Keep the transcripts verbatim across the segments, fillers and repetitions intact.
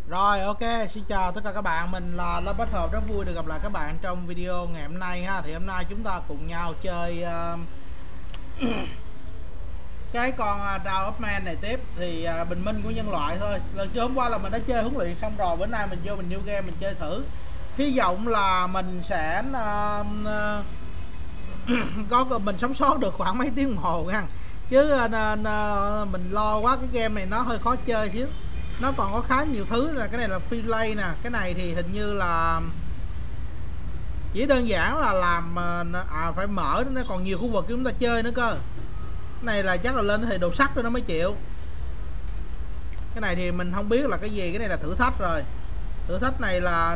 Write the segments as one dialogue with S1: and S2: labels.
S1: Rồi, ok, xin chào tất cả các bạn, mình là Lâm Bách Hợp, rất vui được gặp lại các bạn trong video ngày hôm nay ha. Thì hôm nay chúng ta cùng nhau chơi uh, cái con uh, Dawn of Man này tiếp. Thì uh, bình minh của nhân loại thôi. Lần trước hôm qua là mình đã chơi huấn luyện xong rồi, bữa nay mình vô mình new game mình chơi thử. Hy vọng là mình sẽ uh, uh, có mình sống sót được khoảng mấy tiếng đồng hồ nha. Chứ uh, uh, mình lo quá, cái game này nó hơi khó chơi xíu. Nó còn có khá nhiều thứ, là cái này là Finlay nè, cái này thì hình như là chỉ đơn giản là làm à phải mở, nó còn nhiều khu vực chúng ta chơi nữa cơ. Cái này là chắc là lên thì đồ sắt rồi nó mới chịu. Cái này thì mình không biết là cái gì, cái này là thử thách rồi. Thử thách này là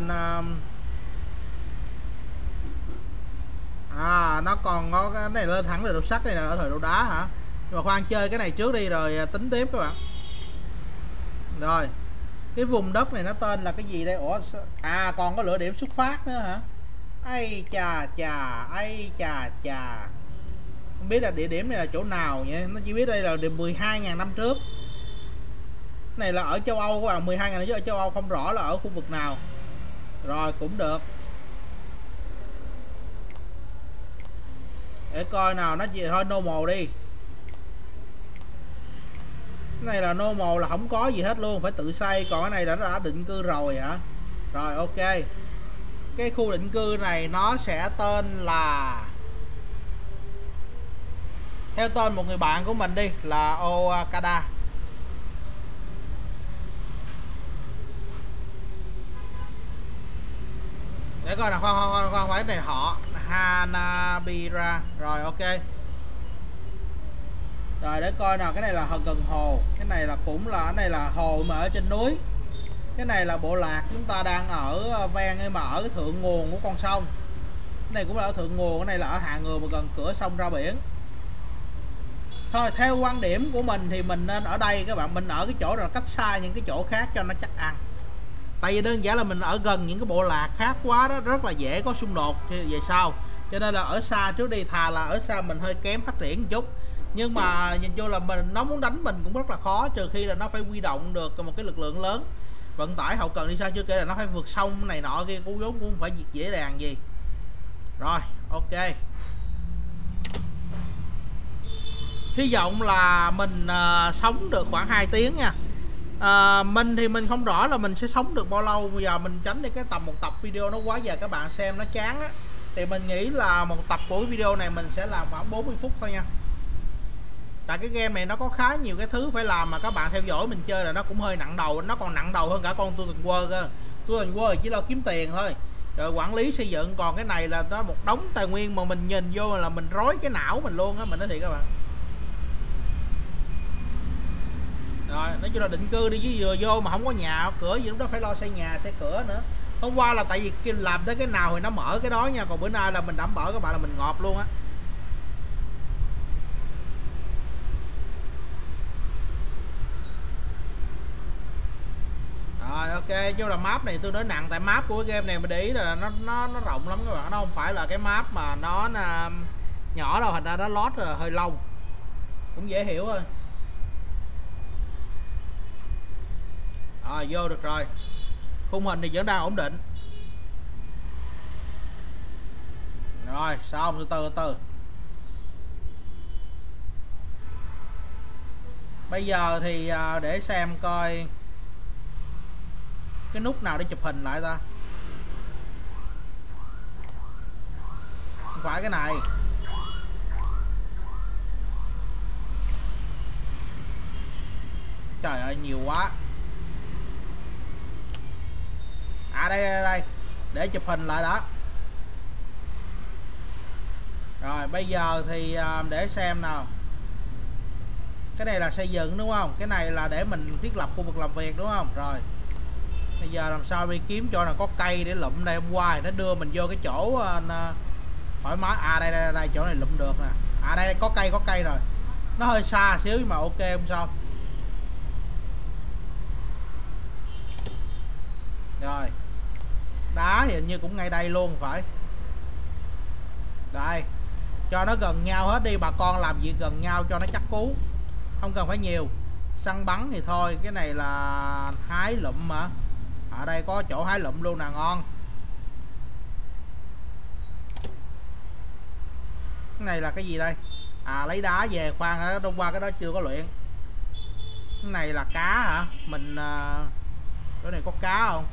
S1: à nó còn có cái này lên thẳng là đồ sắt, này là ở thời đồ đá hả? Nhưng mà khoan, chơi cái này trước đi rồi tính tiếp các bạn. Rồi, cái vùng đất này nó tên là cái gì đây? Ủa, à còn có lựa điểm xuất phát nữa hả? Ây chà chà, ây chà chà. Không biết là địa điểm này là chỗ nào nhỉ? Nó chỉ biết đây là điểm mười hai nghìn năm trước. Cái này là ở châu Âu các bạn, mười hai nghìn năm trước ở châu Âu, không rõ là ở khu vực nào. Rồi, cũng được. Để coi nào, nó chỉ thôi normal đi. Cái này là normal, là không có gì hết luôn, phải tự xây. Còn cái này đã đã định cư rồi hả? Rồi, ok. Cái khu định cư này nó sẽ tên là, theo tên một người bạn của mình đi, là Okada. Để coi nào, khoan khoan khoan, khoan, cái này họ Hanabira. Rồi, ok. Rồi để coi nào, cái này là gần hồ, cái này là cũng là, cái này là hồ mà ở trên núi. Cái này là bộ lạc chúng ta đang ở ven, mà ở cái thượng nguồn của con sông. Cái này cũng là ở thượng nguồn, cái này là ở hạ nguồn mà gần cửa sông ra biển. Thôi theo quan điểm của mình thì mình nên ở đây các bạn, mình ở cái chỗ là cách xa những cái chỗ khác cho nó chắc ăn. Tại vì đơn giản là mình ở gần những cái bộ lạc khác quá đó, rất là dễ có xung đột về sau. Cho nên là ở xa trước đi, thà là ở xa mình hơi kém phát triển một chút. Nhưng mà nhìn vô là mình, nó muốn đánh mình cũng rất là khó, trừ khi là nó phải huy động được một cái lực lượng lớn, vận tải hậu cần đi sao, chưa kể là nó phải vượt sông này nọ kia, cũng vốn cũng không phải việc dễ dàng gì. Rồi, ok. Hy vọng là mình uh, sống được khoảng hai tiếng nha. uh, Mình thì mình không rõ là mình sẽ sống được bao lâu. Bây giờ mình tránh đi cái tầm một tập video nó quá dài, các bạn xem nó chán á. Thì mình nghĩ là một tập của video này mình sẽ làm khoảng bốn mươi phút thôi nha. Tại cái game này nó có khá nhiều cái thứ phải làm, mà các bạn theo dõi mình chơi là nó cũng hơi nặng đầu. Nó còn nặng đầu hơn cả con Total War cơ. Total War chỉ lo kiếm tiền thôi, rồi quản lý xây dựng. Còn cái này là nó một đống tài nguyên mà mình nhìn vô là mình rối cái não mình luôn á, mình nói thiệt các bạn. Rồi, nói chung là định cư đi, chứ vừa vô mà không có nhà cửa gì, lúc đó phải lo xây nhà xây cửa nữa. Hôm qua là tại vì làm tới cái nào thì nó mở cái đó nha, còn bữa nay là mình đảm bảo các bạn là mình ngọt luôn á. Rồi, ok, chứ là map này tôi nói nặng, tại map của cái game này mình để ý là nó nó nó rộng lắm các bạn, nó không phải là cái map mà nó là nhỏ đâu, thành ra nó load là hơi lâu, cũng dễ hiểu thôi. Rồi, vô được rồi. Khung hình thì vẫn đang ổn định. Rồi, xong, từ từ từ. Bây giờ thì để xem coi cái nút nào để chụp hình lại ta. Không phải cái này. Trời ơi, nhiều quá. À đây đây đây, để chụp hình lại đó. Rồi bây giờ thì để xem nào. Cái này là xây dựng đúng không? Cái này là để mình thiết lập khu vực làm việc đúng không? Rồi bây giờ làm sao đi kiếm chỗ nào có cây để lụm đây. Hôm qua thì nó đưa mình vô cái chỗ thoải mái. À đây đây đây, chỗ này lụm được nè. À đây, đây có cây có cây rồi. Nó hơi xa xíu nhưng mà ok, không sao. Rồi, đá thì hình như cũng ngay đây luôn phải. Đây, cho nó gần nhau hết đi, bà con làm việc gần nhau cho nó chắc cú, không cần phải nhiều. Săn bắn thì thôi, cái này là hái lụm mà. Ở đây có chỗ hái lụm luôn nè, ngon. Cái này là cái gì đây? À, lấy đá về. Khoan á, đông qua cái đó chưa có luyện. Cái này là cá hả? Mình uh, chỗ này có cá không?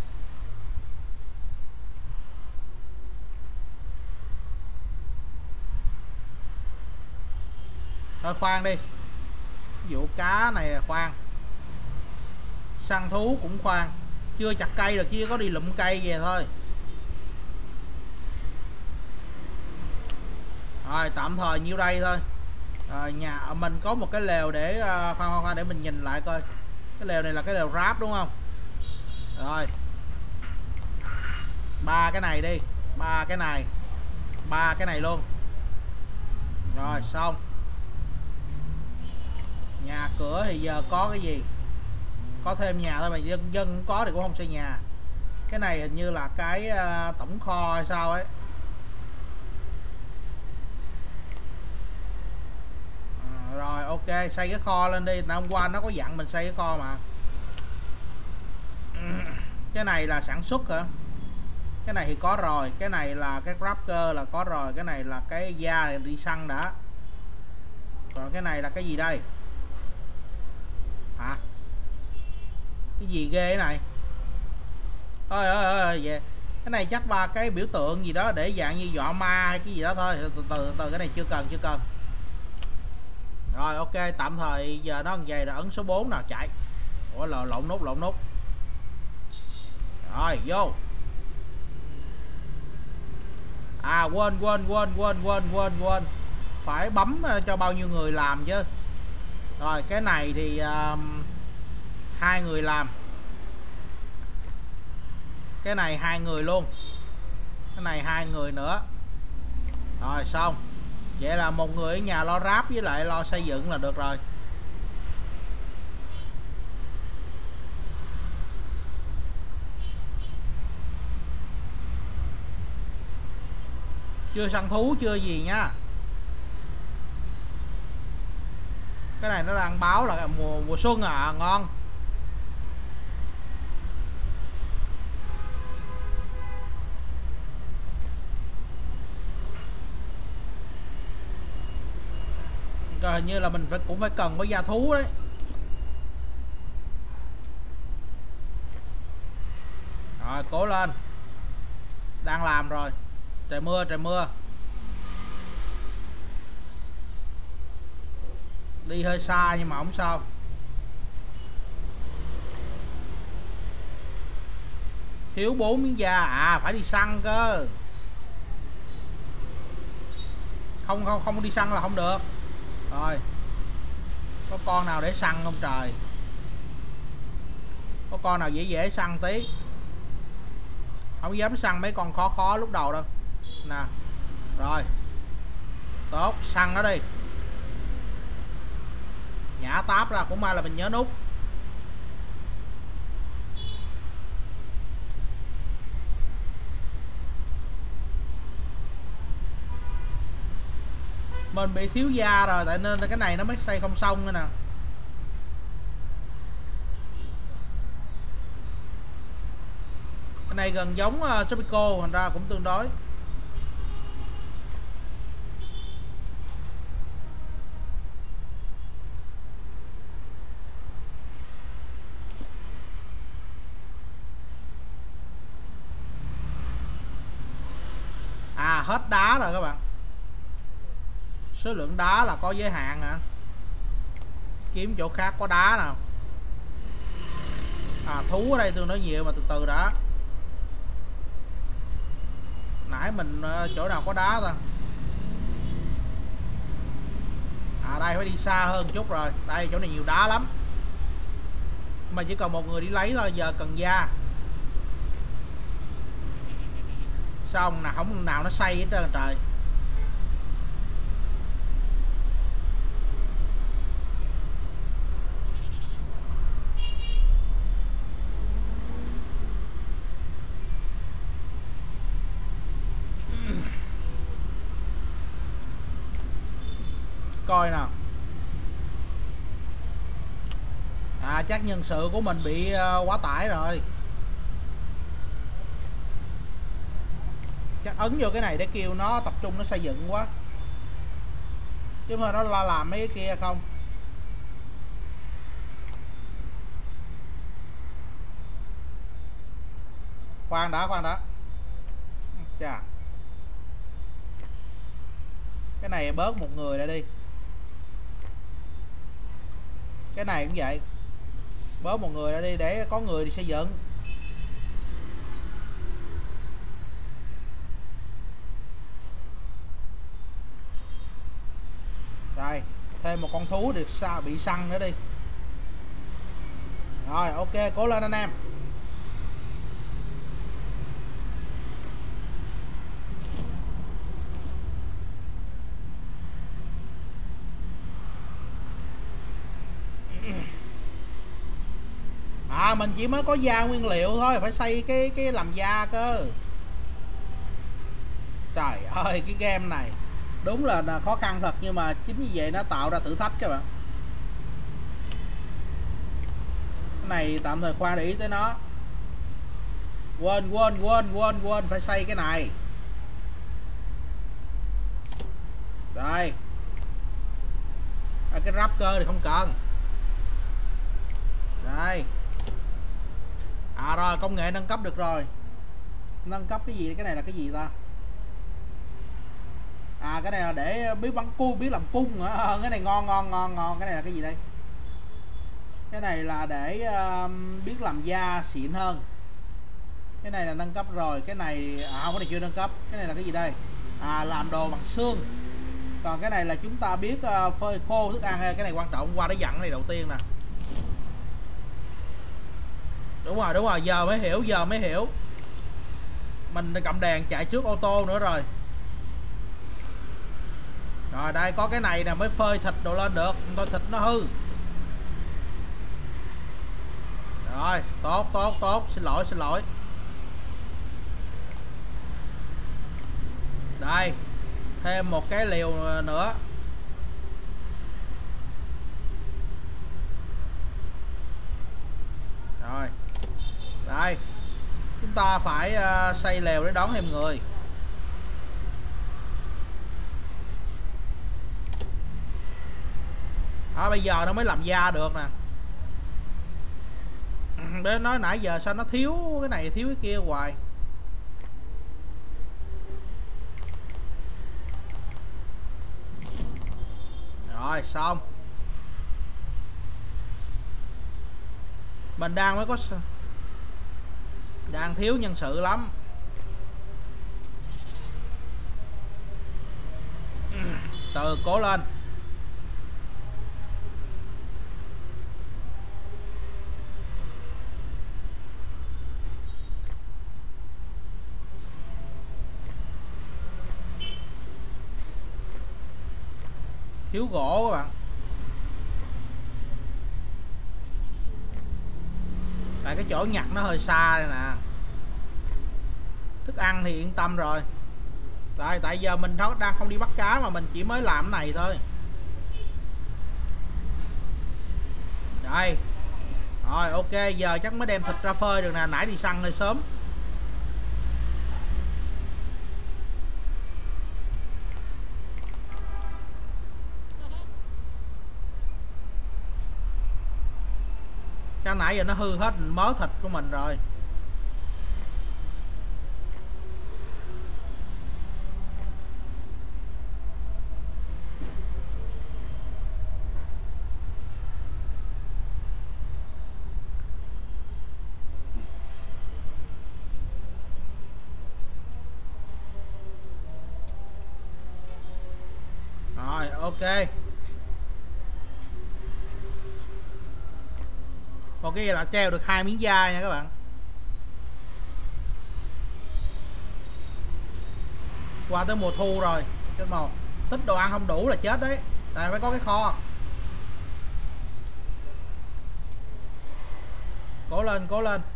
S1: Thôi khoan đi. Ví dụ cá này là khoan. Săn thú cũng khoan. Chưa chặt cây được, chỉ có đi lụm cây về thôi. Rồi tạm thời nhiêu đây thôi. Rồi nhà mình có một cái lều để uh, khoan khoan để mình nhìn lại coi. Cái lều này là cái lều ráp đúng không? Rồi ba cái này đi, ba cái này, ba cái này luôn. Rồi xong. Nhà cửa thì giờ có cái gì? Có thêm nhà thôi mà dân dân cũng có thì cũng không xây nhà. Cái này hình như là cái uh, tổng kho hay sao ấy. À, rồi ok, xây cái kho lên đi. Hôm qua nó có dặn mình xây cái kho mà. Cái này là sản xuất hả? Cái này thì có rồi. Cái này là cái crafter là có rồi. Cái này là cái da đi săn đã. Còn cái này là cái gì đây? Hả? Cái gì ghê cái này? Ôi ôi ôi vậy. Cái này chắc ba cái biểu tượng gì đó để dạng như dọa ma hay cái gì đó thôi. Từ từ từ cái này chưa cần chưa cần. Rồi ok, tạm thời giờ nó như vậy rồi, ấn số bốn nào chạy. Ủa là lộn nút lộn nút. Rồi vô. À quên quên quên quên quên quên quên. Phải bấm cho bao nhiêu người làm chứ. Rồi cái này thì uh, hai người làm. Cái này hai người luôn. Cái này hai người nữa. Rồi xong. Vậy là một người ở nhà lo ráp với lại lo xây dựng là được rồi. Chưa săn thú chưa gì nha. Cái này nó đang báo là mùa mùa xuân à, ngon. Rồi hình như là mình phải cũng phải cần có gia thú đấy. Rồi cố lên. Đang làm rồi. Trời mưa trời mưa. Đi hơi xa nhưng mà không sao. Thiếu bốn miếng da à, phải đi săn cơ. Không không không đi săn là không được. Rồi. Có con nào để săn không trời? Có con nào dễ dễ săn tí. Không dám săn mấy con khó khó lúc đầu đâu. Nè. Rồi. Tốt, săn nó đi. Nhả táp ra, cũng may là mình nhớ nút. Mình bị thiếu da rồi, tại nên cái này nó mới xây không xong nữa nè. Cái này gần giống uh, Tropico, thành ra cũng tương đối. À hết đá rồi các bạn. Số lượng đá là có giới hạn hả? Kiếm chỗ khác có đá nào. À thú ở đây tương đối nhiều mà từ từ đã. Nãy mình chỗ nào có đá ta? À đây phải đi xa hơn chút rồi. Đây chỗ này nhiều đá lắm. Mà chỉ cần một người đi lấy thôi. Giờ cần da. Xong nào không nào nó xây hết trơn trời. Coi nào. À chắc nhân sự của mình bị uh, quá tải rồi. chắc ấn vô cái này để kêu nó tập trung nó xây dựng quá, chứ mà nó la làm mấy cái kia không. Khoan đã, khoan đã. Chà, cái này bớt một người lại đi. Cái này cũng vậy, bớt một người ra đi để có người đi xây dựng. Đây, thêm một con thú được sao bị săn nữa đi. Rồi, ok, cố lên anh em. À, mình chỉ mới có da nguyên liệu thôi, phải xây cái cái làm da cơ. Trời ơi, cái game này đúng là khó khăn thật, nhưng mà chính vì vậy nó tạo ra thử thách các bạn. Cái này tạm thời khoan để ý tới nó. Quên quên quên quên quên phải xây cái này. Đây. À, cái raptor thì không cần. Đây. À rồi, công nghệ nâng cấp được rồi. Nâng cấp cái gì? Cái này là cái gì ta? À, cái này là để biết bắn cung, biết làm cung hả? Cái này ngon ngon ngon ngon. Cái này là cái gì đây? Cái này là để uh, biết làm da xịn hơn. Cái này là nâng cấp rồi. Cái này, à không, cái này chưa nâng cấp. Cái này là cái gì đây? À, làm đồ bằng xương. Còn cái này là chúng ta biết uh, phơi khô thức ăn. Cái này quan trọng, qua để dặn này đầu tiên nè. Đúng rồi, đúng rồi, giờ mới hiểu, giờ mới hiểu. Mình cầm đèn chạy trước ô tô nữa rồi. Rồi đây có cái này nè mới phơi thịt đồ lên được, thôi thịt nó hư. Rồi, tốt tốt tốt, xin lỗi xin lỗi. Đây, thêm một cái liều nữa. Rồi. Đây. Chúng ta phải uh, xây lều để đón thêm người. À, bây giờ nó mới làm da được nè. Để nói nãy giờ sao nó thiếu cái này thiếu cái kia hoài. Rồi xong. Mình đang mới có đang thiếu nhân sự lắm. Từ cố lên. Thiếu gỗ các bạn. Tại cái chỗ nhặt nó hơi xa đây nè. Thức ăn thì yên tâm rồi. Tại tại giờ mình nó đang không đi bắt cá mà mình chỉ mới làm cái này thôi. Đây. Rồi ok, giờ chắc mới đem thịt ra phơi được nè, nãy đi săn hơi sớm. Chắc nãy giờ nó hư hết mớ thịt của mình rồi. Rồi ok. Còn cái gì là treo được hai miếng da nha các bạn. Qua tới mùa thu rồi, cái màu tích đồ ăn không đủ là chết đấy. Tại phải có cái kho. Cố lên, cố lên.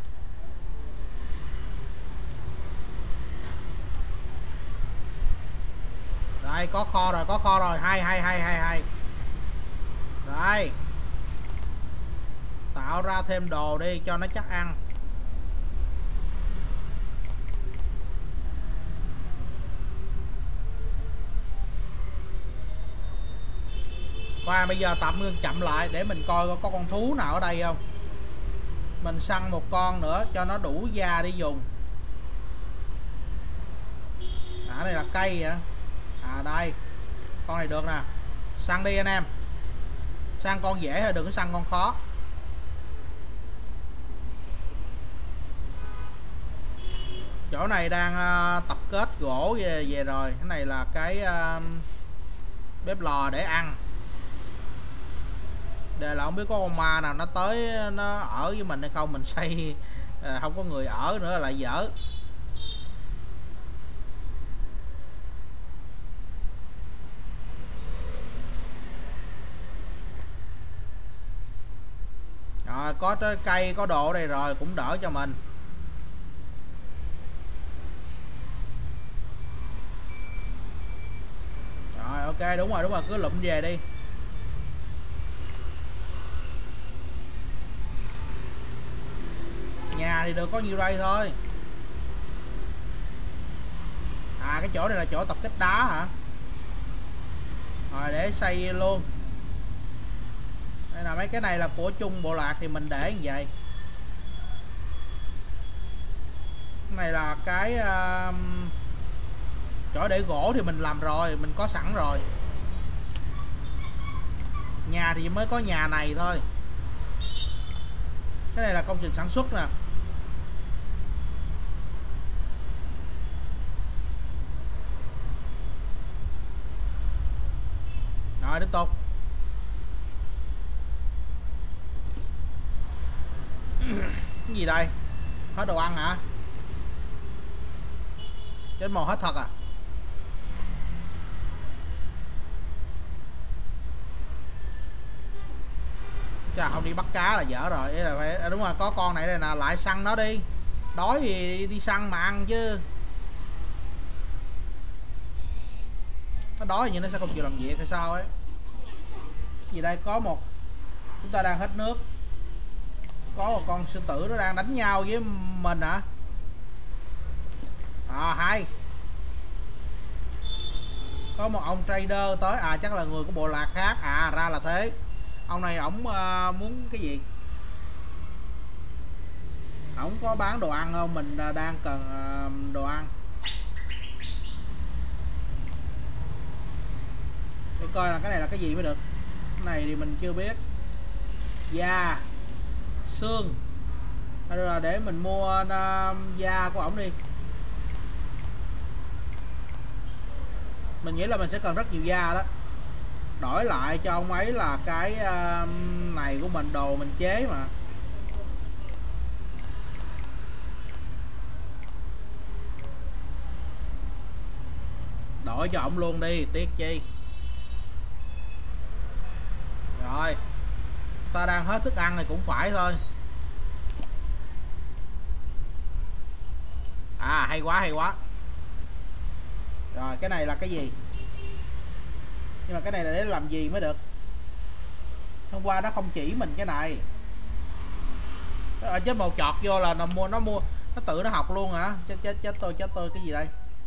S1: Đây có kho rồi, có kho rồi, hay hay hay hay hay. Đây. Tạo ra thêm đồ đi cho nó chắc ăn. Và bây giờ tạm ngưng chậm lại để mình coi có con thú nào ở đây không. Mình săn một con nữa cho nó đủ da để dùng. À đây là cây hả? À đây, con này được nè. Săn đi anh em. Săn con dễ thôi, đừng có săn con khó. Chỗ này đang uh, tập kết gỗ về, về rồi. Cái này là cái uh, bếp lò để ăn. Để là không biết có con ma nào nó tới nó ở với mình hay không. Mình xây uh, không có người ở nữa lại dở. Rồi có trái cây có đồ ở đây rồi cũng đỡ cho mình. Rồi ok, đúng rồi đúng rồi, cứ lụm về đi. Nhà thì được có nhiêu đây thôi. À cái chỗ này là chỗ tập kết đá hả? Rồi để xây luôn. Đây là mấy cái này là của chung bộ lạc thì mình để như vậy. Cái này là cái uh, chỗ để gỗ thì mình làm rồi, mình có sẵn rồi. Nhà thì mới có nhà này thôi. Cái này là công trình sản xuất nè. Rồi tiếp tục. Cái gì đây? Hết đồ ăn hả? Chết màu hết thật à? Chà, không đi bắt cá là dở rồi. Ý là phải, đúng rồi, có con này đây nè, lại săn nó đi. Đói thì đi săn mà ăn chứ. Nó đói như nó sẽ không chịu làm việc hay sao ấy. Cái gì đây? Có một, chúng ta đang hết nước. Có một con sư tử nó đang đánh nhau với mình hả? À hay. Có một ông trader tới. À chắc là người của bộ lạc khác. À ra là thế. Ông này ổng uh, muốn cái gì? Ổng có bán đồ ăn không? Mình uh, đang cần uh, đồ ăn. Để coi là cái này là cái gì mới được. Cái này thì mình chưa biết. Da, xương. Hay là để mình mua uh, da của ổng đi. Mình nghĩ là mình sẽ cần rất nhiều da đó. Đổi lại cho ông ấy là cái uh, này của mình, đồ mình chế mà. Đổi cho ổng luôn đi, tiếc chi. Rồi, ta đang hết thức ăn này cũng phải thôi. À hay quá hay quá. Rồi cái này là cái gì? Nhưng mà cái này là để làm gì mới được? Hôm qua nó không chỉ mình cái này. Ở chết màu chọt vô là nó mua nó mua nó tự nó học luôn hả? Chết chết chết tôi chết tôi cái gì đây?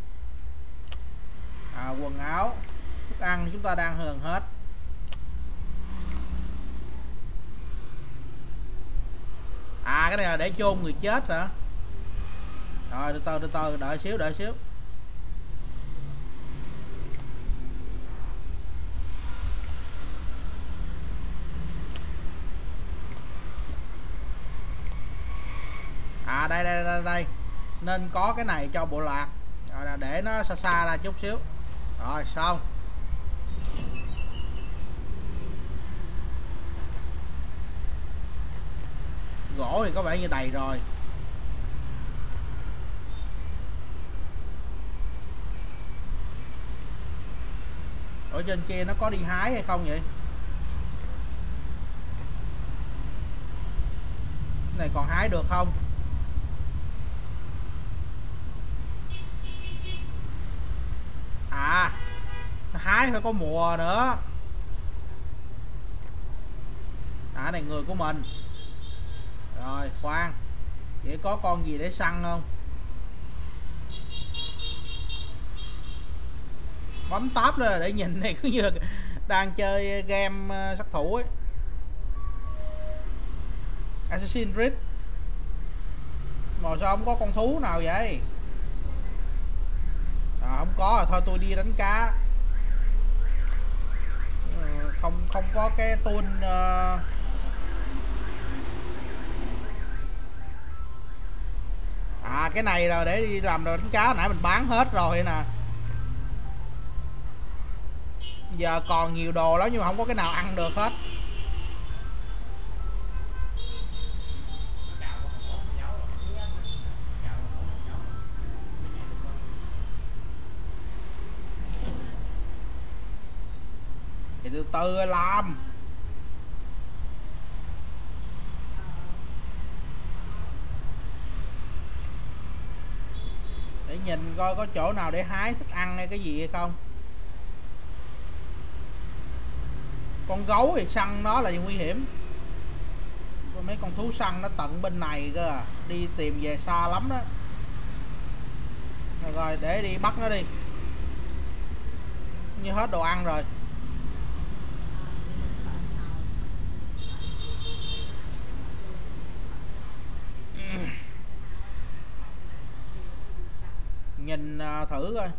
S1: À quần áo, thức ăn chúng ta đang gần hết. À cái này là để chôn người chết hả? Rồi từ từ từ từ đợi xíu đợi xíu. À đây đây đây đây. Nên có cái này cho bộ lạc. Rồi là để nó xa xa ra chút xíu. Rồi xong. Gỗ thì có vẻ như đầy rồi. Ở trên kia nó có đi hái hay không vậy? Cái này còn hái được không? À hái phải có mùa nữa. À này người của mình. Rồi khoan, vậy có con gì để săn không? Bấm tab lên để nhìn này cứ như là đang chơi game uh, sát thủ ấy, Assassin's Creed, mà sao không có con thú nào vậy? À, không có à, thôi tôi đi đánh cá. Ừ, không không có cái tool uh... à cái này là để đi làm đồ đánh cá, nãy mình bán hết rồi nè. Giờ còn nhiều đồ lắm nhưng mà không có cái nào ăn được hết. Thì từ từ làm. Để nhìn coi có chỗ nào để hái thức ăn hay cái gì hay không. Con gấu thì săn nó là nguy hiểm. Mấy con thú săn nó tận bên này cơ à. Đi tìm về xa lắm đó. Rồi, rồi để đi bắt nó đi. Như hết đồ ăn rồi. Nhìn uh, thử coi.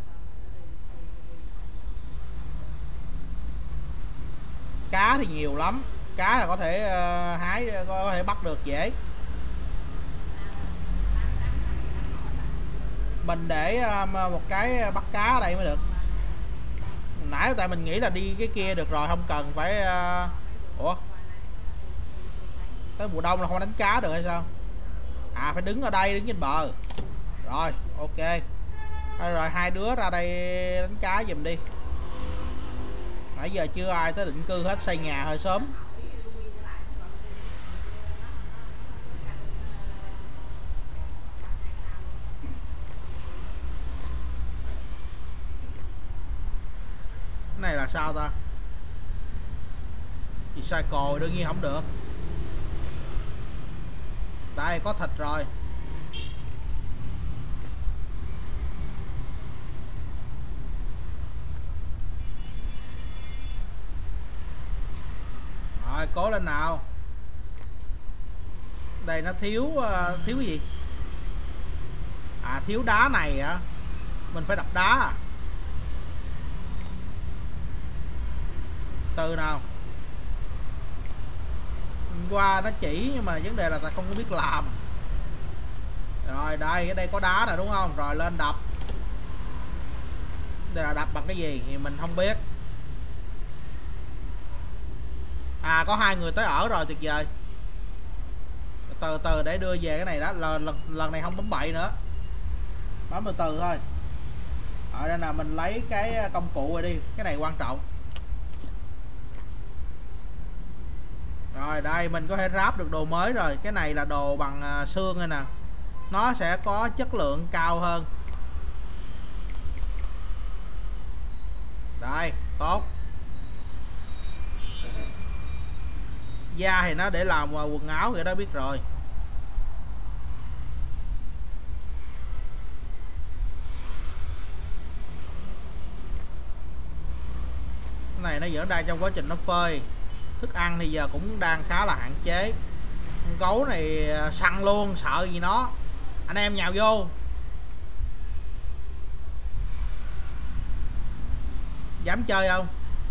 S1: Cá thì nhiều lắm. Cá là có thể uh, hái, có thể bắt được dễ. Mình để uh, một cái bắt cá ở đây mới được. Nãy tại mình nghĩ là đi cái kia được rồi, không cần phải uh... ủa, tới mùa đông là không đánh cá được hay sao? À phải đứng ở đây, đứng trên bờ. Rồi ok. Rồi hai đứa ra đây đánh cá giùm đi. Nãy giờ chưa ai tới định cư hết, xây nhà hơi sớm. Cái này là sao ta? Recycle đương nhiên không được. Đây có thịt rồi. Rồi cố lên nào. Đây nó thiếu uh, thiếu cái gì? À thiếu đá này hả? Mình phải đập đá à? Từ nào? Hôm qua nó chỉ nhưng mà vấn đề là ta không có biết làm. Rồi đây, ở đây có đá nè đúng không? Rồi lên đập. Đây là đập bằng cái gì thì mình không biết. À có hai người tới ở rồi, tuyệt vời. Từ từ để đưa về cái này đó. Lần, lần, lần này không bấm bậy nữa. Bấm từ từ thôi. Ở đây là mình lấy cái công cụ rồi đi. Cái này quan trọng. Rồi đây mình có thể ráp được đồ mới rồi. Cái này là đồ bằng xương đây nè. Nó sẽ có chất lượng cao hơn. Đây, tốt. Da thì nó để làm quần áo vậy đó, biết rồi. Cái này nó vẫn đang trong quá trình nó phơi. Thức ăn thì giờ cũng đang khá là hạn chế. Con gấu này săn luôn, sợ gì nó. Anh em nhào vô. Dám chơi không?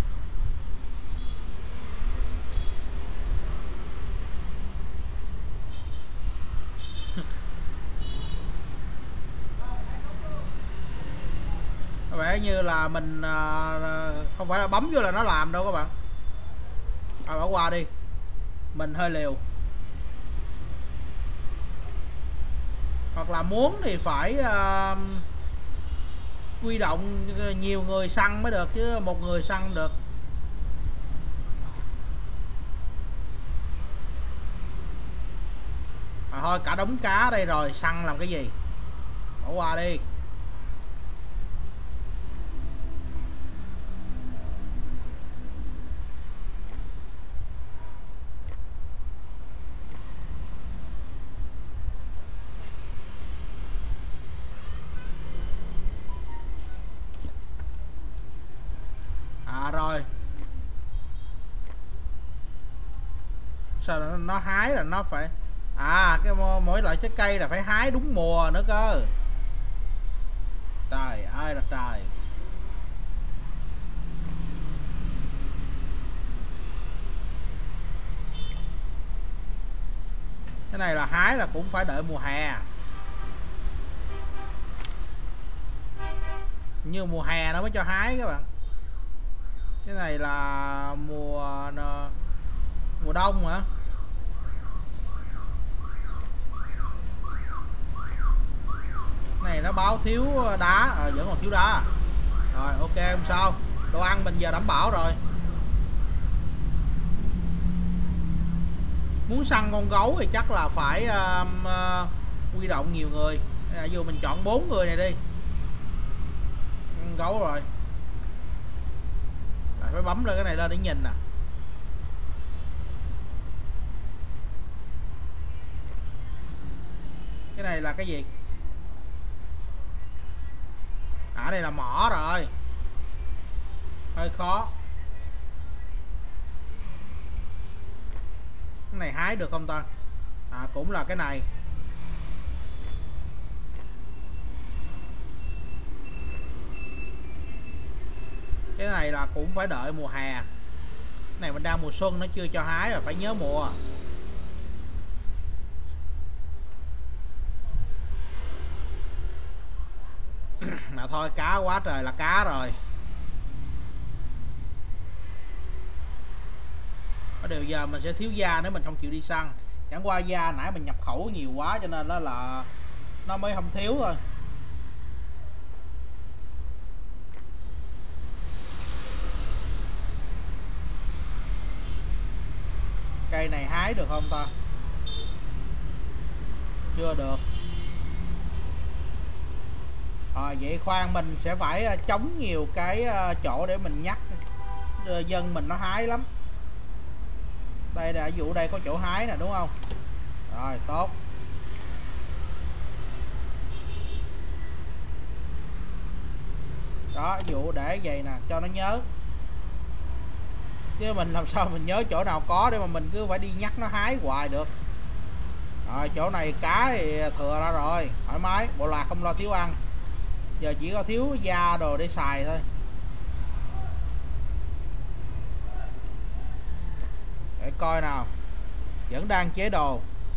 S1: Có vẻ như là mình không phải là bấm vô là nó làm đâu các bạn. À, bỏ qua đi. Mình hơi liều. Hoặc là muốn thì phải uh, quy động nhiều người săn mới được, chứ một người săn được. À, thôi cả đống cá ở đây rồi, săn làm cái gì. Bỏ qua đi. À rồi. Sao nó, nó hái là nó phải, à cái mỗi loại trái cây là phải hái đúng mùa nữa cơ. Trời ơi là trời. Cái này là hái là cũng phải đợi mùa hè. Như mùa hè nó mới cho hái các bạn. Cái này là mùa mùa đông hả? Này nó báo thiếu đá, à, vẫn còn thiếu đá. Rồi ok không sao. Đồ ăn mình giờ đảm bảo rồi. Muốn săn con gấu thì chắc là phải uh, uh, huy động nhiều người. À, dù mình chọn bốn người này đi. Con gấu rồi. À, phải bấm lên cái này lên để nhìn nè. Cái này là cái gì? À đây là mỏ rồi. Hơi khó. Cái này hái được không ta? À cũng là cái này. Cái này là cũng phải đợi mùa hè. Cái này mình đang mùa xuân nó chưa cho hái rồi, phải nhớ mùa. Mà thôi cá quá trời là cá rồi. Có điều giờ mình sẽ thiếu da nếu mình không chịu đi săn. Chẳng qua da nãy mình nhập khẩu nhiều quá cho nên đó là nó mới không thiếu thôi. Cây này hái được không ta? Chưa được. À, vậy khoan mình sẽ phải chống nhiều cái chỗ để mình nhắc dân mình nó hái lắm. Đây là vụ đây có chỗ hái nè đúng không? Rồi tốt. Đó vụ để vậy nè cho nó nhớ. Chứ mình làm sao mình nhớ chỗ nào có để mà mình cứ phải đi nhắc nó hái hoài được. Rồi chỗ này cá thì thừa ra rồi, thoải mái, bộ lạc không lo thiếu ăn. Giờ chỉ có thiếu da đồ để xài thôi. Để coi nào. Vẫn đang chế đồ.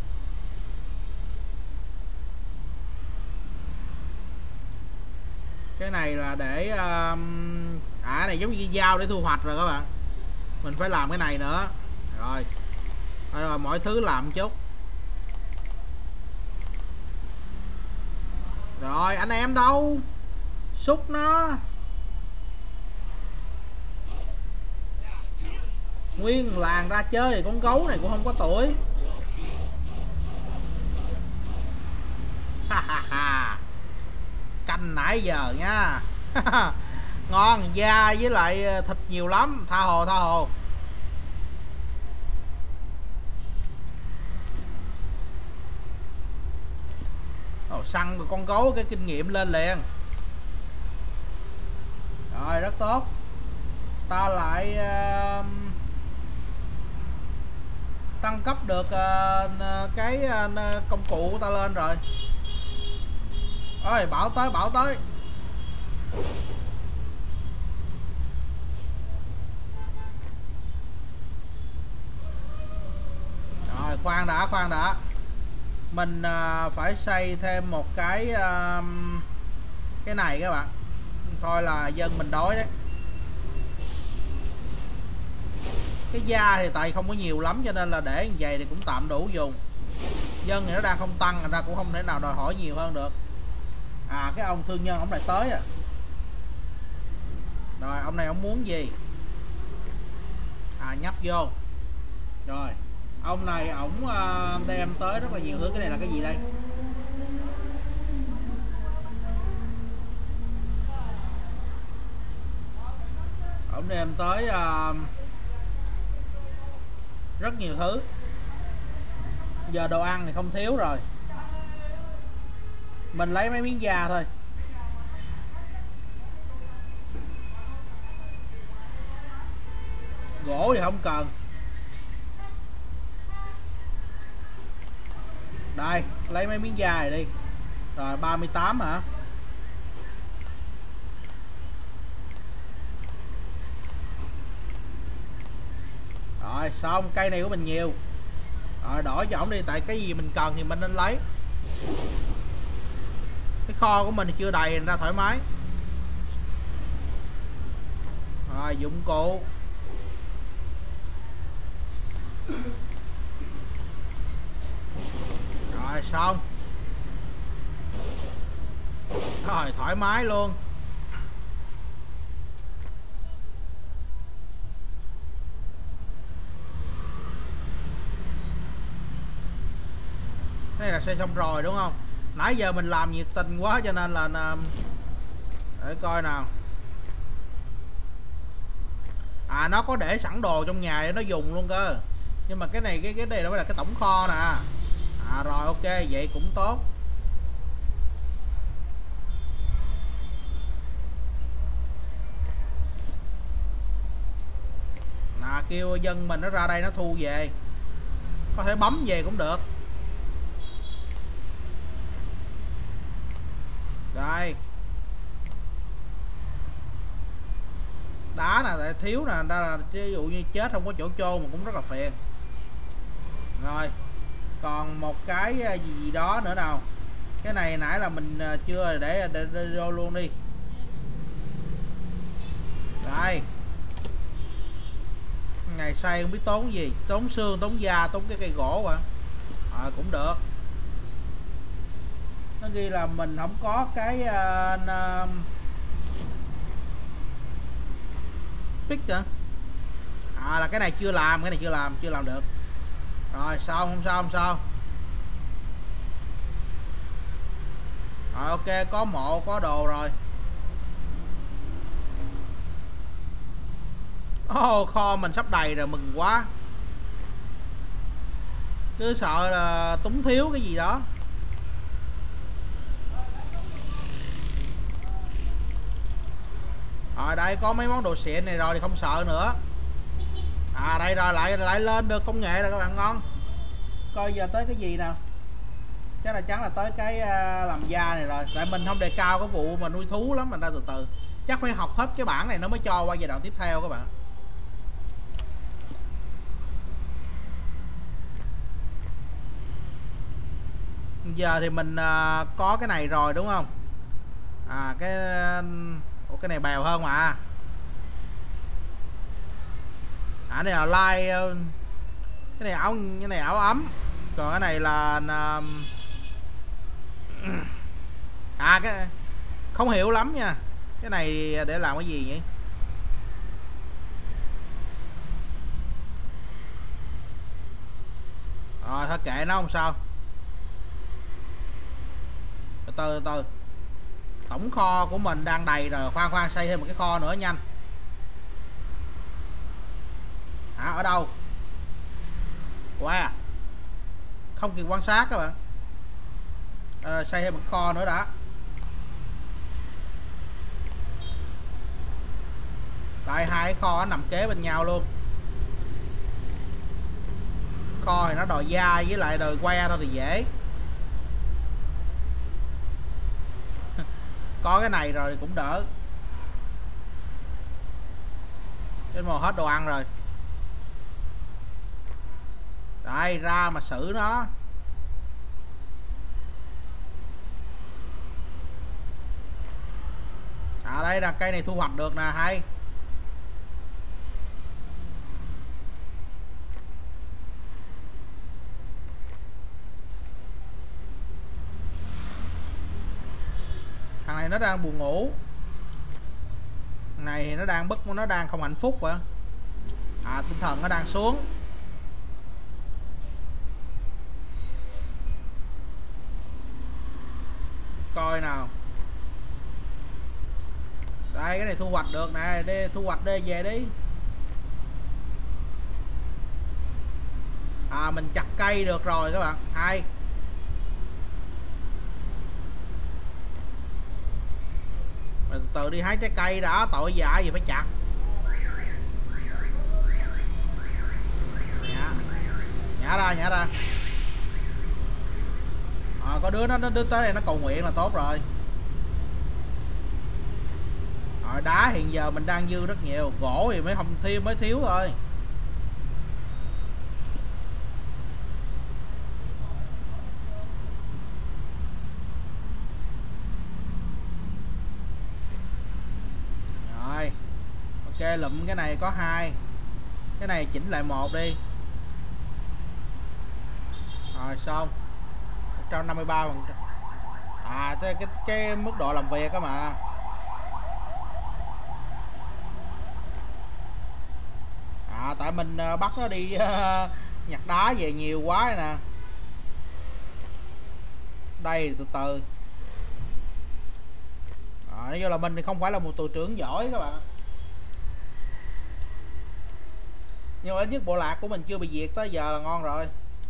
S1: Cái này là để um... à này giống như dao để thu hoạch rồi các bạn. Mình phải làm cái này nữa. Rồi rồi mọi thứ làm chút. Rồi anh em đâu? Xúc nó. Nguyên làng ra chơi thì con gấu này cũng không có tuổi. Ha ha ha. Canh nãy giờ nha. Ngon, da với lại thịt nhiều lắm. Tha hồ tha hồ. Ồ, săn được con gấu cái kinh nghiệm lên liền. Rồi rất tốt. Ta lại uh, tăng cấp được uh, cái uh, công cụ của ta lên rồi. Ôi bảo tới bảo tới. Rồi khoan đã khoan đã. Mình uh, phải xây thêm một cái uh, cái này các bạn. Thôi là dân mình đói đấy. Cái da thì tại không có nhiều lắm cho nên là để như vậy thì cũng tạm đủ dùng. Dân thì nó đang không tăng, người ta cũng không thể nào đòi hỏi nhiều hơn được. À cái ông thương nhân ông lại tới à. Rồi ông này ông muốn gì? À nhấp vô. Rồi ông này ổng uh, đem tới rất là nhiều thứ. Cái này là cái gì đây? Ổng đem tới uh, rất nhiều thứ. Giờ đồ ăn thì không thiếu rồi. Mình lấy mấy miếng da thôi. Gỗ thì không cần. Đây, lấy mấy miếng da này đi. Rồi ba mươi tám hả? Rồi xong, cây này của mình nhiều. Rồi đổi cho ổng đi, tại cái gì mình cần thì mình nên lấy. Cái kho của mình thì chưa đầy ra thoải mái. Rồi dụng cụ. Rồi xong. Rồi thoải mái luôn. Đây là xây xong rồi đúng không? Nãy giờ mình làm nhiệt tình quá cho nên là để coi nào. À nó có để sẵn đồ trong nhà để nó dùng luôn cơ. Nhưng mà cái này cái cái này nó mới là cái tổng kho nè. À rồi ok, vậy cũng tốt. Nè kêu dân mình nó ra đây nó thu về. Có thể bấm về cũng được. Đây. Đá nè, tại thiếu nè, ra là ví dụ như chết không có chỗ chôn mà cũng rất là phiền. Rồi. Còn một cái gì gì đó nữa nào. Cái này nãy là mình chưa để để, để vô luôn đi. Đây. Ngày xây không biết tốn gì, tốn xương, tốn da, tốn cái cây gỗ à. À cũng được. Nó ghi là mình không có cái uh, pick hả? À là cái này chưa làm, cái này chưa làm, chưa làm được. Rồi sao không sao không sao. Rồi ok, có mộ, có đồ rồi. Oh, kho mình sắp đầy rồi, mừng quá. Cứ sợ là túng thiếu cái gì đó. Rồi đây có mấy món đồ xịn này rồi thì không sợ nữa. À đây rồi, lại lại lên được công nghệ rồi các bạn, ngon. Coi giờ tới cái gì nào. Chắc là chắn là tới cái làm da này rồi. Tại mình không đề cao cái vụ mà nuôi thú lắm, mình ra từ từ. Chắc phải học hết cái bản này nó mới cho qua giai đoạn tiếp theo các bạn. Giờ thì mình uh, có cái này rồi đúng không? À cái uh, cái này bèo hơn mà. À này là like uh, cái này áo, cái này áo ấm. Còn cái này là uh, à cái không hiểu lắm nha. Cái này để làm cái gì vậy? Rồi thôi kệ nó không sao. Từ từ từ. Tổng kho của mình đang đầy rồi, khoan khoan xây thêm một cái kho nữa nhanh. Hả, ở đâu? Wow. Không kịp quan sát các bạn. À, xây thêm một cái kho nữa đã. Đây hai cái kho nó nằm kế bên nhau luôn. Kho thì nó đòi da với lại đòi que thôi thì dễ. Có cái này rồi cũng đỡ. Trên màu hết đồ ăn rồi. Đây ra mà xử nó. À đây là cây này thu hoạch được nè, hay. Thằng này nó đang buồn ngủ. Thằng này thì nó đang bất, nó đang không hạnh phúc vậy. À tinh thần nó đang xuống. Coi nào. Đây cái này thu hoạch được nè, đi thu hoạch đi về đi. À mình chặt cây được rồi các bạn, hay. Mình từ từ đi hái trái cây đã, tội dạ gì phải chặt. Nhả, nhả ra, nhả ra. À, có đứa nó nó tới đây nó cầu nguyện là tốt rồi. Rồi đá hiện giờ mình đang dư rất nhiều, gỗ thì mới không thêm mới thiếu thôi. Rồi ok, lụm cái này có hai, cái này chỉnh lại một đi. Rồi xong một trăm năm mươi ba phần trăm. À cái, cái cái mức độ làm việc á mà. À tại mình bắt nó đi uh, nhặt đá về nhiều quá rồi nè. Đây từ từ. À, nói chung là mình thì không phải là một tù trưởng giỏi các bạn, nhưng mà ít nhất bộ lạc của mình chưa bị diệt tới giờ là ngon rồi.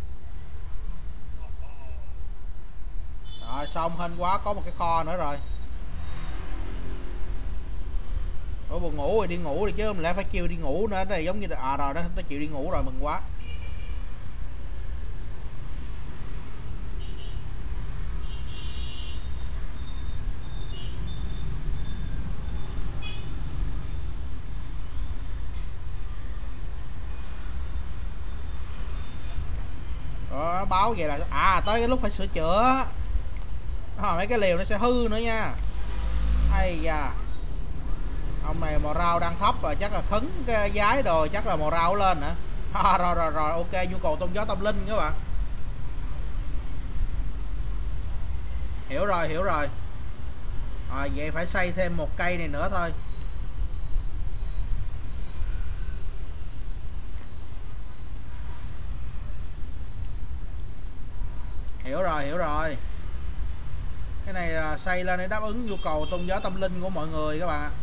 S1: Rồi xong, hên quá có một cái kho nữa rồi. Ủa buồn ngủ rồi, đi ngủ đi chứ mình lại phải kêu đi ngủ nữa. Đây giống như à rồi đó, nó chịu đi ngủ rồi, mừng quá. Đó, báo về là à tới cái lúc phải sửa chữa. À, mấy cái liều nó sẽ hư nữa nha. Hay da, ông này màu rau đang thấp rồi, chắc là khấn cái giái đồ, chắc là màu rau lên nữa. À, rồi rồi rồi ok, nhu cầu tôn giáo tâm linh các bạn. Hiểu rồi hiểu rồi. À, vậy phải xây thêm một cây này nữa thôi. Hiểu rồi hiểu rồi. Cái này là xây lên để đáp ứng nhu cầu tôn giáo tâm linh của mọi người các bạn ạ.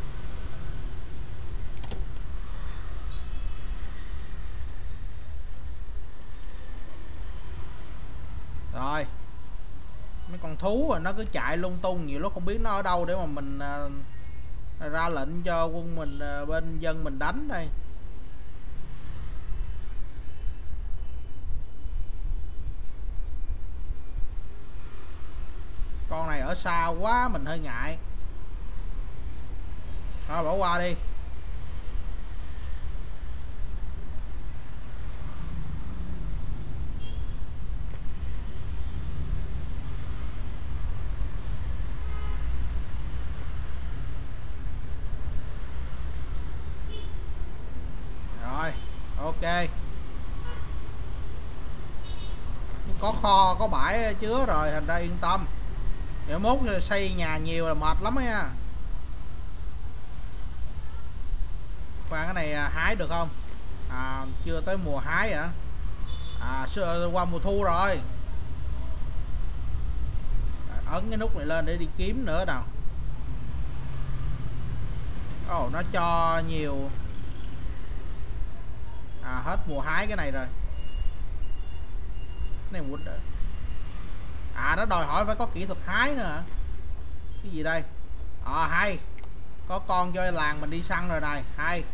S1: Rồi mấy con thú rồi nó cứ chạy lung tung, nhiều lúc không biết nó ở đâu để mà mình uh, ra lệnh cho quân mình uh, bên dân mình đánh đây. Con này ở xa quá mình hơi ngại. Thôi bỏ qua đi. Rồi ok, có kho có bãi chứa rồi, thành ra yên tâm. Để mốt xây nhà nhiều là mệt lắm nha. Khoan, cái này hái được không? À chưa tới mùa hái hả? À qua mùa thu rồi. Ấn cái nút này lên để đi kiếm nữa nào. Ồ, nó cho nhiều. À hết mùa hái cái này rồi. Cái này wood. À nó đòi hỏi phải có kỹ thuật hái nữa hả? Cái gì đây? À hay, có con cho làng mình đi săn rồi này, hay.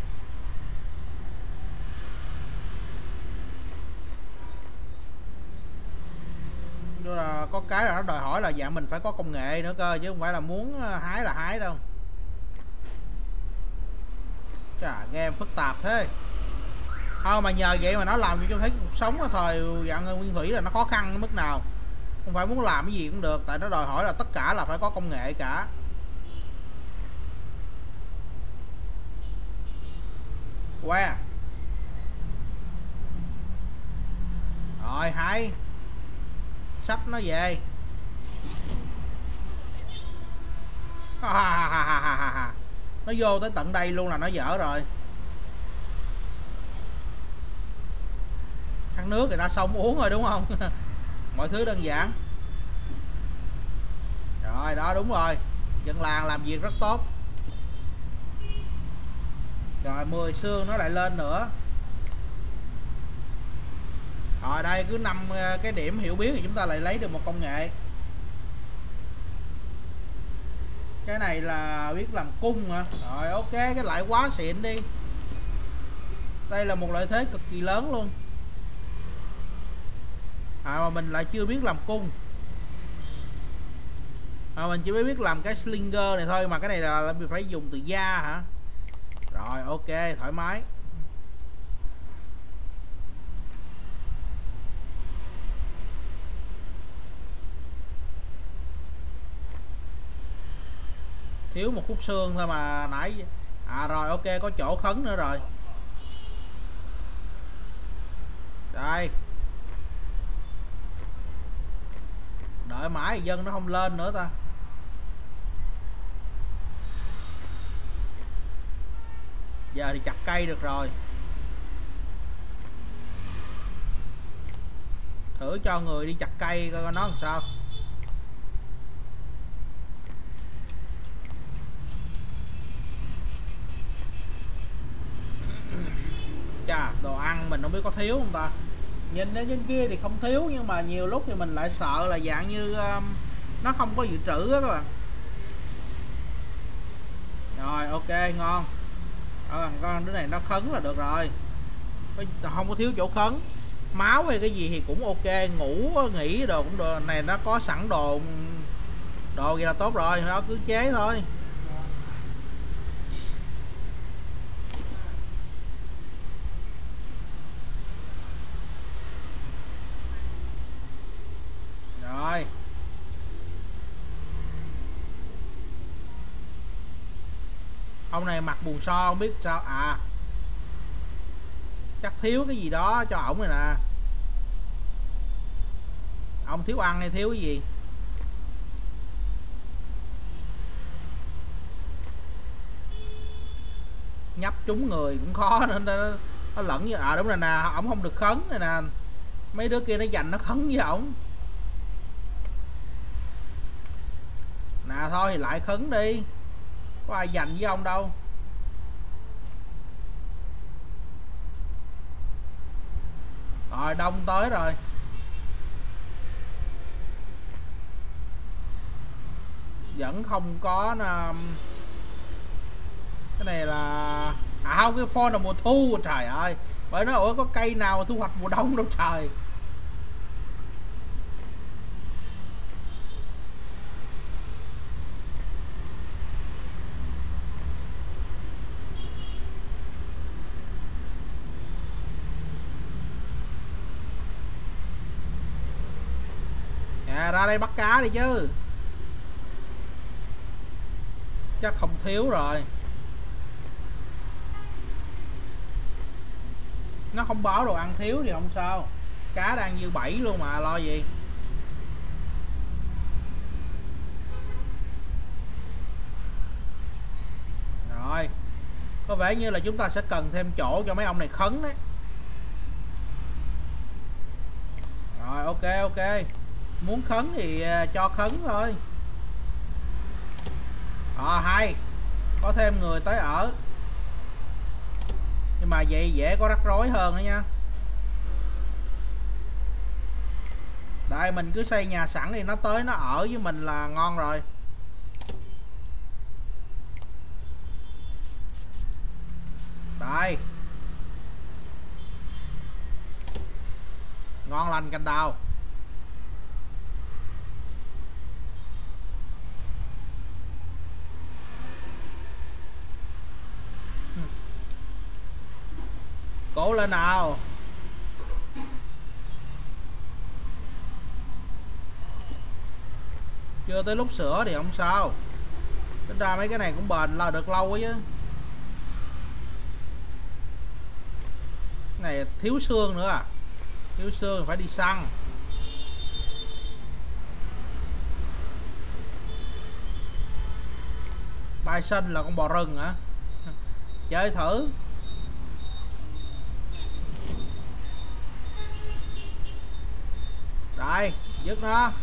S1: Nhưng là có cái là nó đòi hỏi là dạng mình phải có công nghệ nữa cơ, chứ không phải là muốn hái là hái đâu. Chà, game phức tạp thế. Thôi mà nhờ vậy mà nó làm cho thấy cuộc sống ở thời dạng nguyên thủy là nó khó khăn đến mức nào. Không phải muốn làm cái gì cũng được, tại nó đòi hỏi là tất cả là phải có công nghệ cả. Wow. Rồi hay. Sách nó về. Nó vô tới tận đây luôn là nó dở rồi. Thằng nước thì ra sông uống rồi đúng không? Mọi thứ đơn giản. Rồi đó, đúng rồi. Dân làng làm việc rất tốt. Rồi mười xương nó lại lên nữa. Rồi đây cứ năm cái điểm hiểu biết thì chúng ta lại lấy được một công nghệ. Cái này là biết làm cung hả? Rồi ok, cái lại quá xịn đi. Đây là một lợi thế cực kỳ lớn luôn. À mà mình lại chưa biết làm cung. mà mình chỉ mới biết làm cái slinger này thôi, mà cái này là phải dùng từ da hả? Rồi ok, thoải mái. Thiếu một khúc xương thôi mà nãy. À rồi ok, có chỗ khấn nữa rồi. Đây. Đợi mãi thì dân nó không lên nữa ta. Giờ thì chặt cây được rồi. Thử cho người đi chặt cây coi nó làm sao. Chà, đồ ăn mình không biết có thiếu không ta. Nhìn đến trên kia thì không thiếu, nhưng mà nhiều lúc thì mình lại sợ là dạng như um, nó không có dự trữ á các bạn. Rồi ok, ngon. Ờ, con đứa này nó khấn là được rồi, không có thiếu chỗ khấn. Máu hay cái gì thì cũng ok, ngủ nghỉ đồ cũng được. Này nó có sẵn đồ đồ gì là tốt rồi, nó cứ chế thôi. Rồi ông này mặc bù so không biết sao. À chắc thiếu cái gì đó cho ổng này nè. Ông thiếu ăn hay thiếu cái gì? Nhấp trúng người cũng khó nên nó, nó lẫn như à đúng rồi nè, ổng không được khấn này nè. Mấy đứa kia nó dành nó khấn với ổng. Nè thôi thì lại khấn đi, có ai dành với ông đâu. Rồi đông tới rồi. Vẫn không có. Cái này là à không, cái phone là mùa thu. Trời ơi, bởi nó ủa có cây nào mà thu hoạch mùa đông đâu trời. À, ra đây bắt cá đi chứ. Chắc không thiếu rồi. Nó không báo đồ ăn thiếu thì không sao. Cá đang như bảy luôn mà lo gì. Rồi, có vẻ như là chúng ta sẽ cần thêm chỗ cho mấy ông này khấn đấy. Rồi ok ok, muốn khấn thì cho khấn thôi. Ờ hay, có thêm người tới ở. Nhưng mà vậy dễ có rắc rối hơn đó nha. Đây mình cứ xây nhà sẵn thì nó tới nó ở với mình là ngon rồi. Đây, ngon lành cành đào. Cố lên nào. Chưa tới lúc sửa thì không sao. Tính ra mấy cái này cũng bền là được lâu quá chứ. Cái này thiếu xương nữa à. Thiếu xương phải đi săn. Bison là con bò rừng hả? Chơi thử. Đây, dứt nó.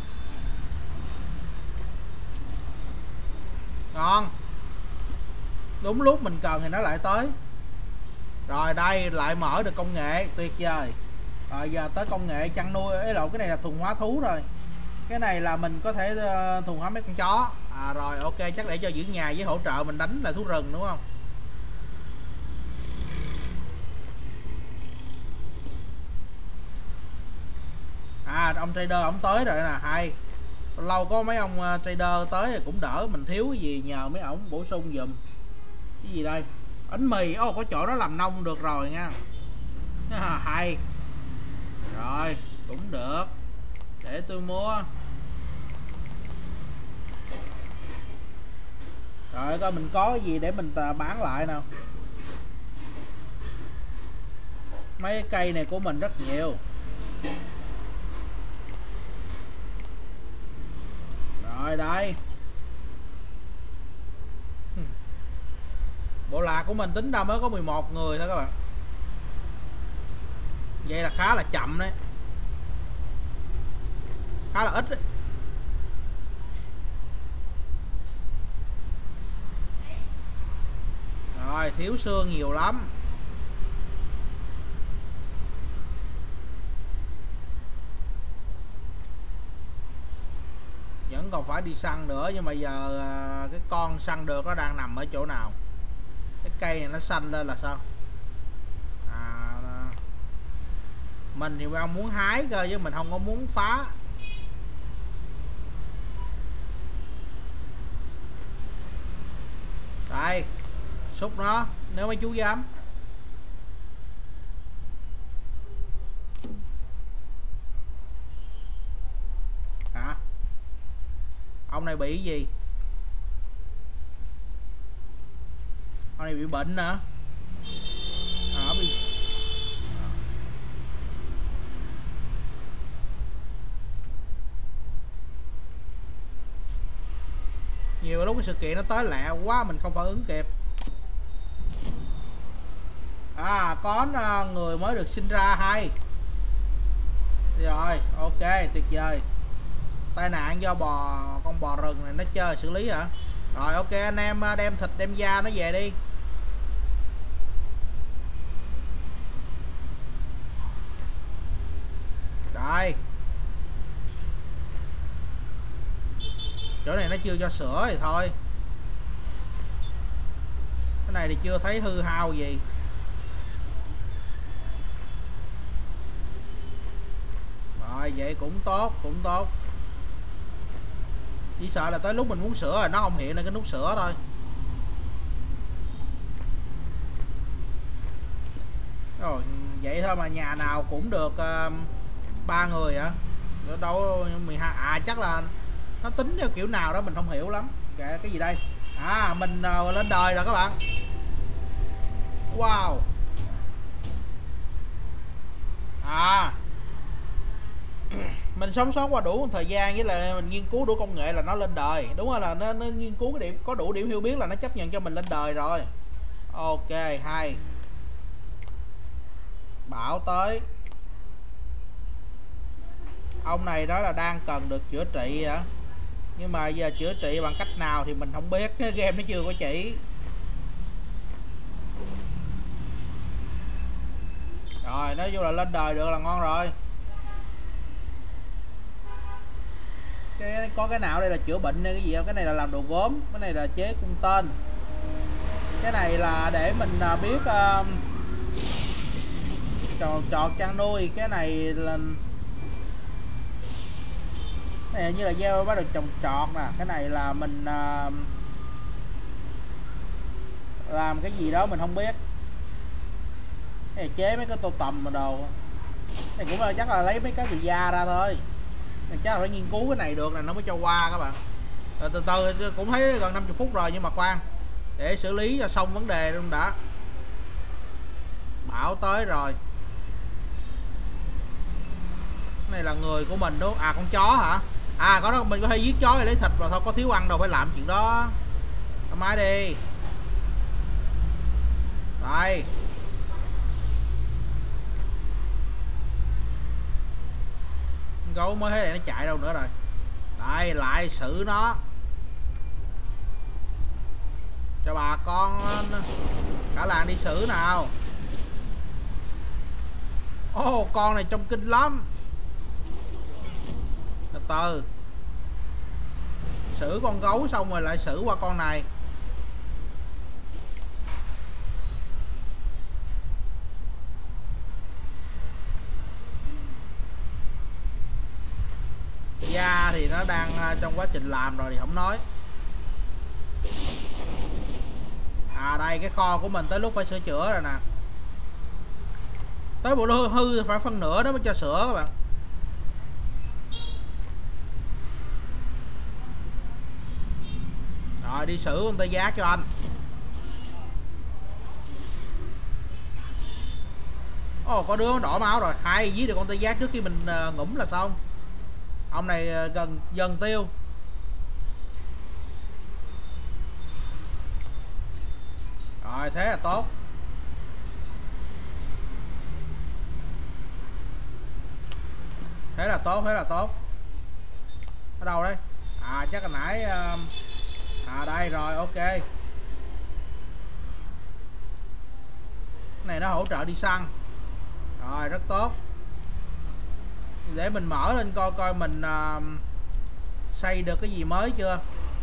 S1: Ngon. Đúng lúc mình cần thì nó lại tới. Rồi đây lại mở được công nghệ, tuyệt vời. Rồi giờ tới công nghệ chăn nuôi. Ấy lộn, cái này là thuần hóa thú rồi. Cái này là mình có thể uh, thuần hóa mấy con chó. À rồi ok, chắc để cho giữ nhà với hỗ trợ mình đánh lại thú rừng đúng không? À ông trader ông tới rồi nè, hay. Lâu có mấy ông trader tới thì cũng đỡ, mình thiếu cái gì nhờ mấy ổng bổ sung giùm. Cái gì đây? Bánh mì, ô có chỗ đó làm nông được rồi nha. À, hay. Rồi, cũng được. Để tôi mua. Rồi coi mình có cái gì để mình bán lại nào. Mấy cái cây này của mình rất nhiều. Rồi đây. Bộ lạc của mình tính ra mới có mười một người thôi các bạn. Vậy là khá là chậm đấy. Khá là ít đấy. Rồi thiếu xương nhiều lắm. Vẫn còn phải đi săn nữa. Nhưng mà giờ cái con săn được nó đang nằm ở chỗ nào? Cái cây này nó xanh lên là sao? À, mình thì đang muốn hái cơ chứ mình không có muốn phá. Đây, xúc nó nếu mấy chú dám. Hả? Ông này bị gì? Ông này bị bệnh hả? À, bị... Nhiều lúc cái sự kiện nó tới lẹ quá mình không phản ứng kịp. À, có người mới được sinh ra hay. Rồi, ok, tuyệt vời. Tai nạn do bò con bò rừng này nó chơi xử lý hả? Rồi ok, anh em đem thịt đem da nó về đi. Đây. Chỗ này nó chưa cho sữa thì thôi. Cái này thì chưa thấy hư hao gì. Rồi vậy cũng tốt, cũng tốt. Chỉ sợ là tới lúc mình muốn sữa rồi nó không hiện lên cái nút sữa thôi. Rồi vậy thôi mà nhà nào cũng được ba uh, người hả? Đâu mười hai à, chắc là nó tính theo kiểu nào đó mình không hiểu lắm. Kệ, cái gì đây? À, mình uh, lên đời rồi các bạn. Wow. À, mình sống sót qua đủ một thời gian với lại mình nghiên cứu đủ công nghệ là nó lên đời. Đúng rồi, là nó, nó nghiên cứu cái điểm, có đủ điểm hiểu biết là nó chấp nhận cho mình lên đời rồi. Ok, hay. Bảo tới. Ông này nói là đang cần được chữa trị hả? Nhưng mà giờ chữa trị bằng cách nào thì mình không biết. Cái game nó chưa có chỉ. Rồi, nói chung là lên đời được là ngon rồi. Cái, có cái nào đây là chữa bệnh hay cái gì không? Cái này là làm đồ gốm. Cái này là chế cung tên. Cái này là để mình biết uh, trò, trọt chăn nuôi. Cái này là cái này như là gieo bắt được trồng trọt nè. Cái này là mình uh, làm cái gì đó mình không biết. Cái này chế mấy cái tô tầm mà đồ. Cái này cũng là chắc là lấy mấy cái từ da ra thôi. Chắc là phải nghiên cứu cái này được là nó mới cho qua các bạn. Rồi từ từ cũng thấy gần năm mươi phút rồi nhưng mà khoan, để xử lý cho xong vấn đề luôn đã. Bảo tới rồi. Cái này là người của mình đúng không? À, con chó hả? À, có đó, mình có thể giết chó để lấy thịt mà thôi, có thiếu ăn đâu phải làm chuyện đó. Thoải mái đi. Đây. Gấu mới thấy này nó chạy đâu nữa rồi. Đây, lại xử nó cho bà con cả làng đi xử nào. Ô, oh, con này trông kinh lắm. Từ từ. Xử con gấu xong rồi lại xử qua con này. Da thì nó đang trong quá trình làm rồi thì không nói. À đây cái kho của mình tới lúc phải sửa chữa rồi nè. Tới bộ hư hư phải phân nửa đó mới cho sửa các bạn. Rồi đi xử con tê giác cho anh. Ồ, có đứa đỏ máu rồi. Hay giết được con tê giác trước khi mình uh, ngủm là xong. Ông này uh, gần dần tiêu. Rồi thế là tốt. Thế là tốt, thế là tốt. Ở đâu đây? À chắc là nãy uh... à đây rồi, ok. Cái này nó hỗ trợ đi săn. Rồi rất tốt. Để mình mở lên coi coi mình uh, xây được cái gì mới chưa.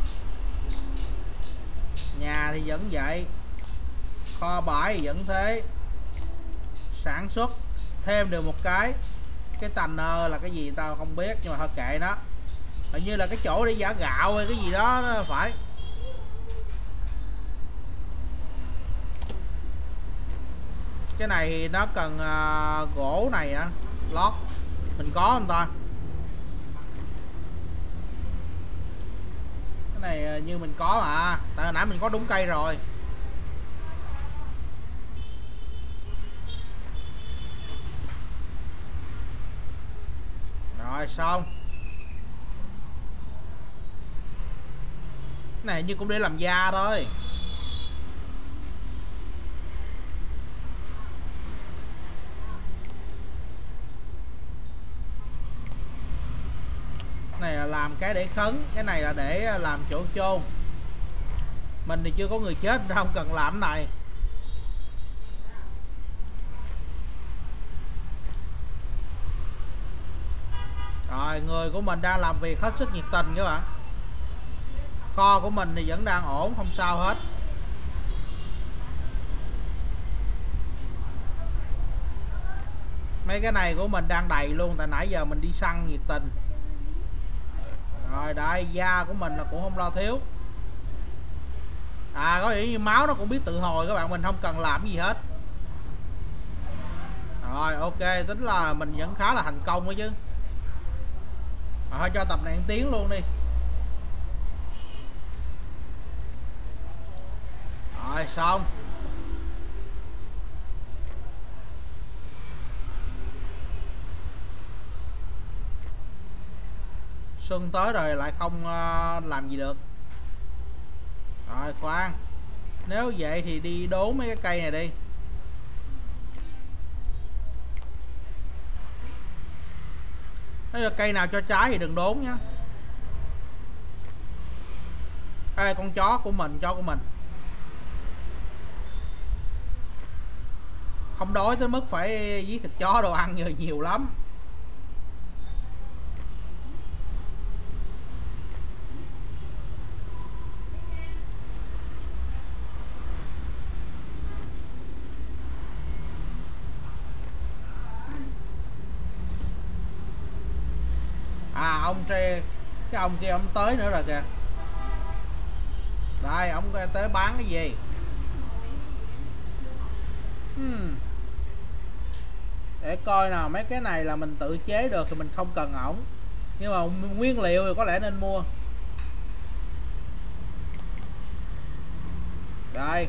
S1: Nhà thì vẫn vậy, kho bãi thì vẫn thế. Sản xuất thêm được một cái cái tanner là cái gì tao không biết, nhưng mà thôi kệ nó. Hình như là cái chỗ để giả gạo hay cái gì đó, đó phải. Cái này thì nó cần uh, gỗ này á, lót mình có không ta? Cái này như mình có mà, tại hồi nãy mình có đúng cây rồi. Rồi xong. Cái này như cũng để làm da thôi. Này là làm cái để khấn, cái này là để làm chỗ chôn. Mình thì chưa có người chết không cần làm cái này. Rồi người của mình đang làm việc hết sức nhiệt tình các bạn. Kho của mình thì vẫn đang ổn, không sao hết. Mấy cái này của mình đang đầy luôn, tại nãy giờ mình đi săn nhiệt tình. Rồi đây, da của mình là cũng không lo thiếu. À có nghĩa như máu nó cũng biết tự hồi các bạn, mình không cần làm gì hết. Rồi ok, tính là mình vẫn khá là thành công đó chứ. Rồi, thôi cho tập này tiến luôn đi. Rồi xong. Xuân tới rồi lại không uh, làm gì được. Rồi khoan. Nếu vậy thì đi đốn mấy cái cây này đi. Nếu là cây nào cho trái thì đừng đốn nhá. Ê con chó của mình, chó của mình không đói tới mức phải giết thịt chó đồ ăn nhiều, nhiều lắm. À ông tre, cái ông kia ông tới nữa rồi kìa. Đây ông tới bán cái gì. hmm. Để coi nào, mấy cái này là mình tự chế được thì mình không cần ổng, nhưng mà nguyên liệu thì có lẽ nên mua. Đây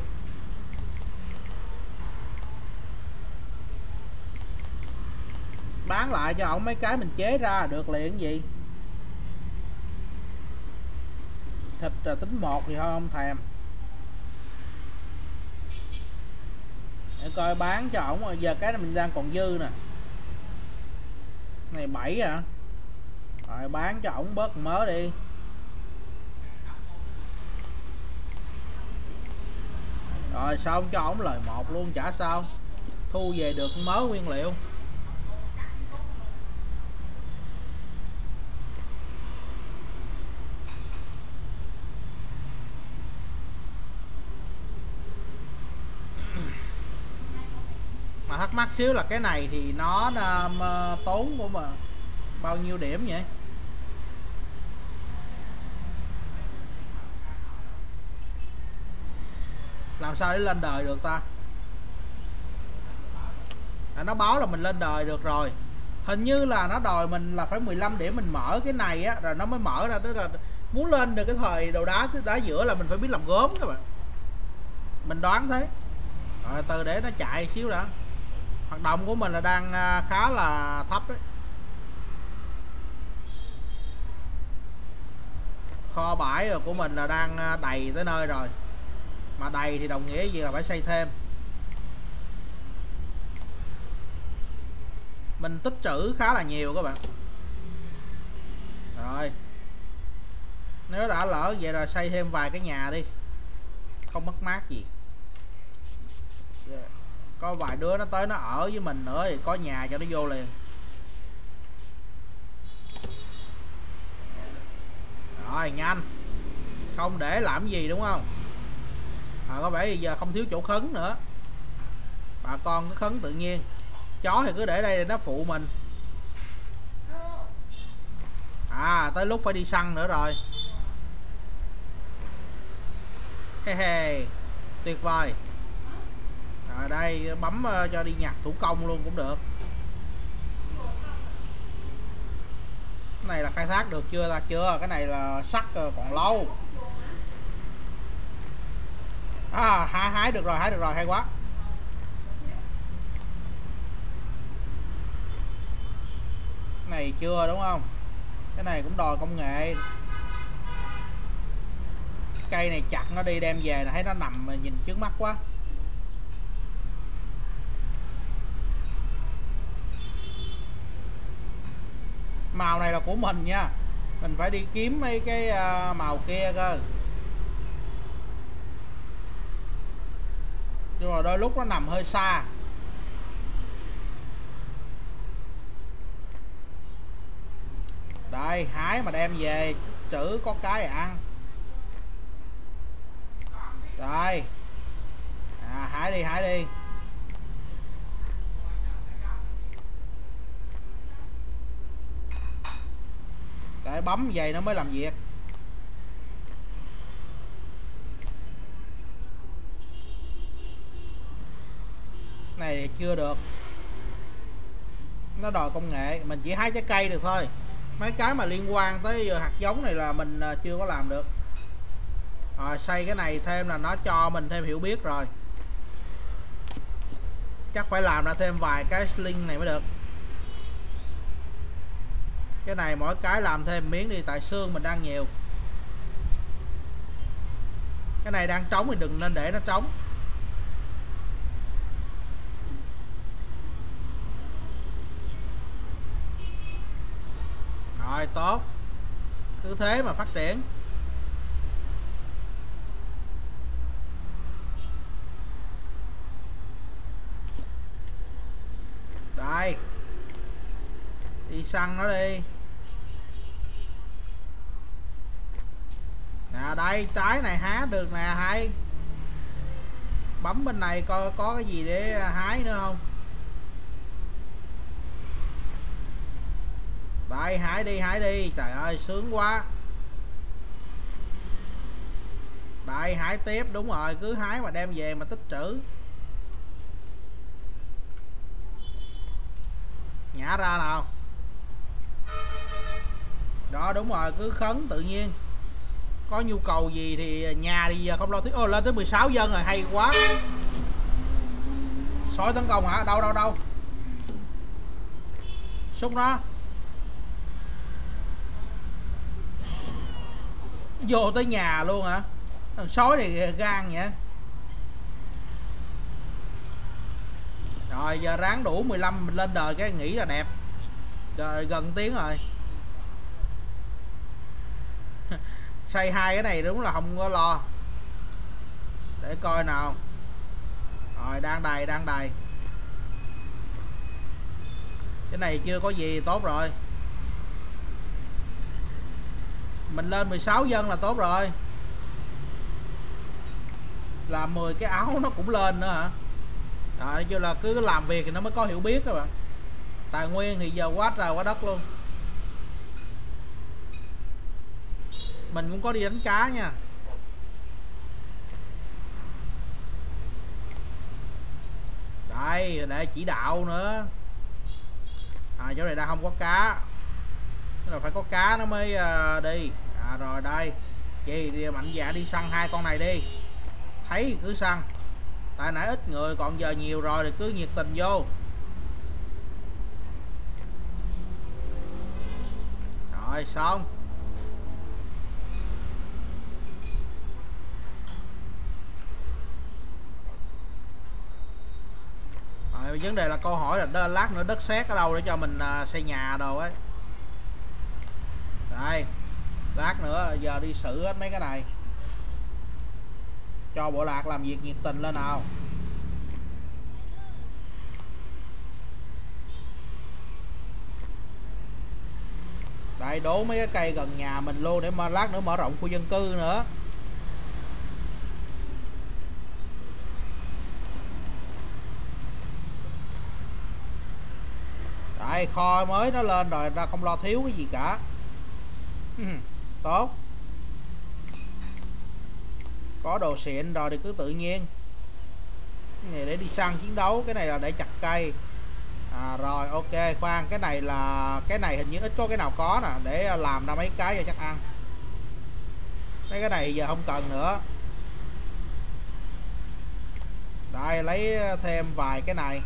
S1: bán lại cho ổng mấy cái mình chế ra được liền gì. Thịt là tính một thì thôi không thèm. Để coi bán cho ổng. Giờ cái này mình đang còn dư nè. Này bảy à. Rồi bán cho ổng bớt mớ đi. Rồi xong cho ổng lời một luôn chả sao. Thu về được mớ nguyên liệu. Mà thắc mắc xíu là cái này thì nó uh, tốn của mà bao nhiêu điểm vậy? Làm sao để lên đời được ta? À, nó báo là mình lên đời được rồi. Hình như là nó đòi mình là phải mười lăm điểm mình mở cái này á, rồi nó mới mở ra. Tức là muốn lên được cái thời đầu đá đá giữa là mình phải biết làm gốm các bạn. Mình đoán thế. Rồi từ để nó chạy xíu đã. Hoạt động của mình là đang khá là thấp đấy. Kho bãi của mình là đang đầy tới nơi rồi. Mà đầy thì đồng nghĩa gì là phải xây thêm. Mình tích trữ khá là nhiều các bạn. Rồi. Nếu đã lỡ vậy rồi xây thêm vài cái nhà đi. Không mất mát gì. Yeah. Có vài đứa nó tới nó ở với mình nữa thì có nhà cho nó vô liền. Rồi nhanh. Không để làm gì đúng không? À, có vẻ giờ không thiếu chỗ khấn nữa. Bà con cứ khấn tự nhiên. Chó thì cứ để đây để nó phụ mình. À tới lúc phải đi săn nữa rồi. He he. Tuyệt vời. Rồi đây bấm cho đi nhặt thủ công luôn cũng được. Cái này là khai thác được chưa ta? Chưa. Cái này là sắt còn lâu. À hái, hái được rồi, hái được rồi, hay quá. Cái này chưa đúng không? Cái này cũng đòi công nghệ. Cây này chặt nó đi đem về là thấy nó nằm mà nhìn trước mắt quá. Màu này là của mình nha. Mình phải đi kiếm mấy cái màu kia cơ. Nhưng mà đôi lúc nó nằm hơi xa. Đây hái mà đem về trữ có cái ăn. Đây. À hái đi, hái đi. Để bấm vậy nó mới làm việc. Này thì chưa được. Nó đòi công nghệ. Mình chỉ hái trái cây được thôi. Mấy cái mà liên quan tới hạt giống này là mình chưa có làm được. Rồi xây cái này thêm là nó cho mình thêm hiểu biết rồi. Chắc phải làm ra thêm vài cái sling này mới được. Cái này mỗi cái làm thêm miếng đi. Tại xương mình đang nhiều. Cái này đang trống thì đừng nên để nó trống. Rồi tốt. Cứ thế mà phát triển. Đây. Đi săn nó đi. Nè đây trái này há được nè, hay. Bấm bên này coi có cái gì để hái nữa không. Đây hái đi, hái đi. Trời ơi sướng quá. Đây hái tiếp. Đúng rồi, cứ hái mà đem về mà tích trữ. Nhả ra nào. Đó đúng rồi, cứ khấn tự nhiên. Có nhu cầu gì thì nhà thì giờ không lo thiết. Ô lên tới mười sáu dân rồi, hay quá. Sói tấn công hả? Đâu đâu đâu. Xúc nó. Vô tới nhà luôn hả? Thằng sói này gan vậy. Rồi giờ ráng đủ mười lăm mình lên đời cái nghỉ là đẹp. Rồi gần tiếng rồi. Xây hai cái này đúng là không có lo. Để coi nào. Rồi đang đầy, đang đầy. Cái này chưa có gì, tốt rồi. Mình lên mười sáu dân là tốt rồi. Làm mười cái áo nó cũng lên nữa hả? Rồi nói chung là cứ làm việc thì nó mới có hiểu biết các bạn. Tài nguyên thì giờ quá trời quá đất luôn. Mình cũng có đi đánh cá nha. đây để chỉ đạo nữa. À chỗ này đang không có cá, cái là phải có cá nó mới uh, đi. À rồi đây chị đi mạnh dạn đi săn hai con này đi, thấy thì cứ săn, tại nãy ít người còn giờ nhiều rồi thì cứ nhiệt tình vô. Rồi xong. Rồi vấn đề là câu hỏi là lát nữa đất sét ở đâu để cho mình uh, xây nhà đồ ấy. Đây lát nữa giờ đi xử hết mấy cái này, cho bộ lạc làm việc nhiệt tình lên nào. Đây đố mấy cái cây gần nhà mình luôn để mà lát nữa mở rộng khu dân cư nữa. Đây kho mới nó lên rồi, ra không lo thiếu cái gì cả. Tốt, có đồ xịn rồi thì cứ tự nhiên. Cái này để đi săn chiến đấu, cái này là để chặt cây. À rồi ok, khoan, cái này là cái này hình như ít có cái nào có nè, để làm ra mấy cái cho chắc ăn. Mấy cái này giờ không cần nữa. Đây lấy thêm vài cái này.